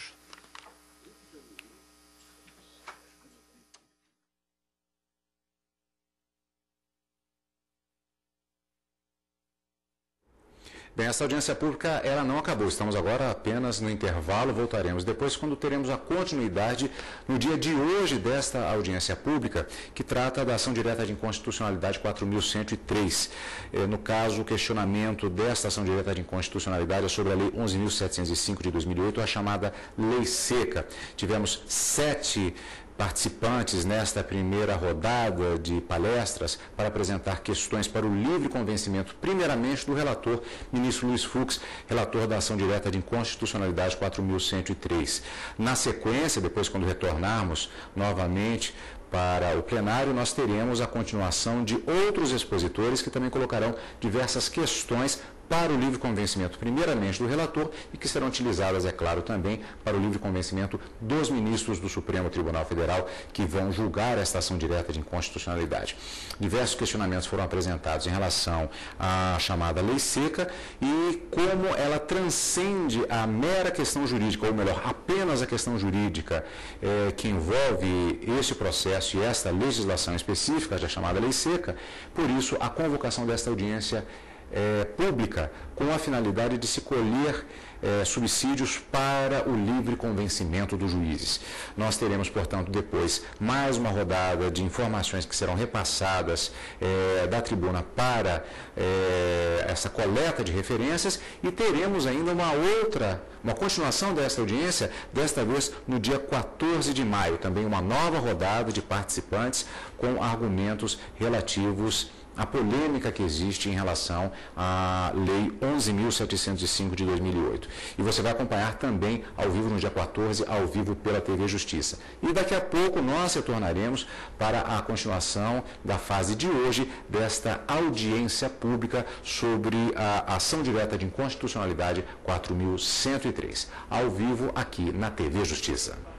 Bem, essa audiência pública, ela não acabou. Estamos agora apenas no intervalo, voltaremos depois quando teremos a continuidade no dia de hoje desta audiência pública, que trata da ação direta de inconstitucionalidade quatro mil cento e três. No caso, o questionamento desta ação direta de inconstitucionalidade é sobre a Lei onze mil setecentos e cinco de dois mil e oito, a chamada Lei Seca. Tivemos sete participantes nesta primeira rodada de palestras para apresentar questões para o livre convencimento, primeiramente do relator, ministro Luiz Fux, relator da ação direta de inconstitucionalidade quatro mil cento e três. Na sequência, depois quando retornarmos novamente para o plenário, nós teremos a continuação de outros expositores que também colocarão diversas questões para o livre convencimento, primeiramente do relator, e que serão utilizadas, é claro, também para o livre convencimento dos ministros do Supremo Tribunal Federal que vão julgar esta ação direta de inconstitucionalidade. Diversos questionamentos foram apresentados em relação à chamada Lei Seca e como ela transcende a mera questão jurídica, ou melhor, apenas a questão jurídica eh, que envolve este processo e esta legislação específica, da chamada Lei Seca. Por isso, a convocação desta audiência É, pública, com a finalidade de se colher é, subsídios para o livre convencimento dos juízes. Nós teremos, portanto, depois mais uma rodada de informações que serão repassadas é, da tribuna para é, essa coleta de referências e teremos ainda uma outra, uma continuação desta audiência, desta vez no dia quatorze de maio, também uma nova rodada de participantes com argumentos relativos a polêmica que existe em relação à Lei onze mil setecentos e cinco de dois mil e oito. E você vai acompanhar também ao vivo no dia quatorze, ao vivo pela T V Justiça. E daqui a pouco nós retornaremos para a continuação da fase de hoje desta audiência pública sobre a ação direta de inconstitucionalidade quatro mil cento e três, ao vivo aqui na T V Justiça.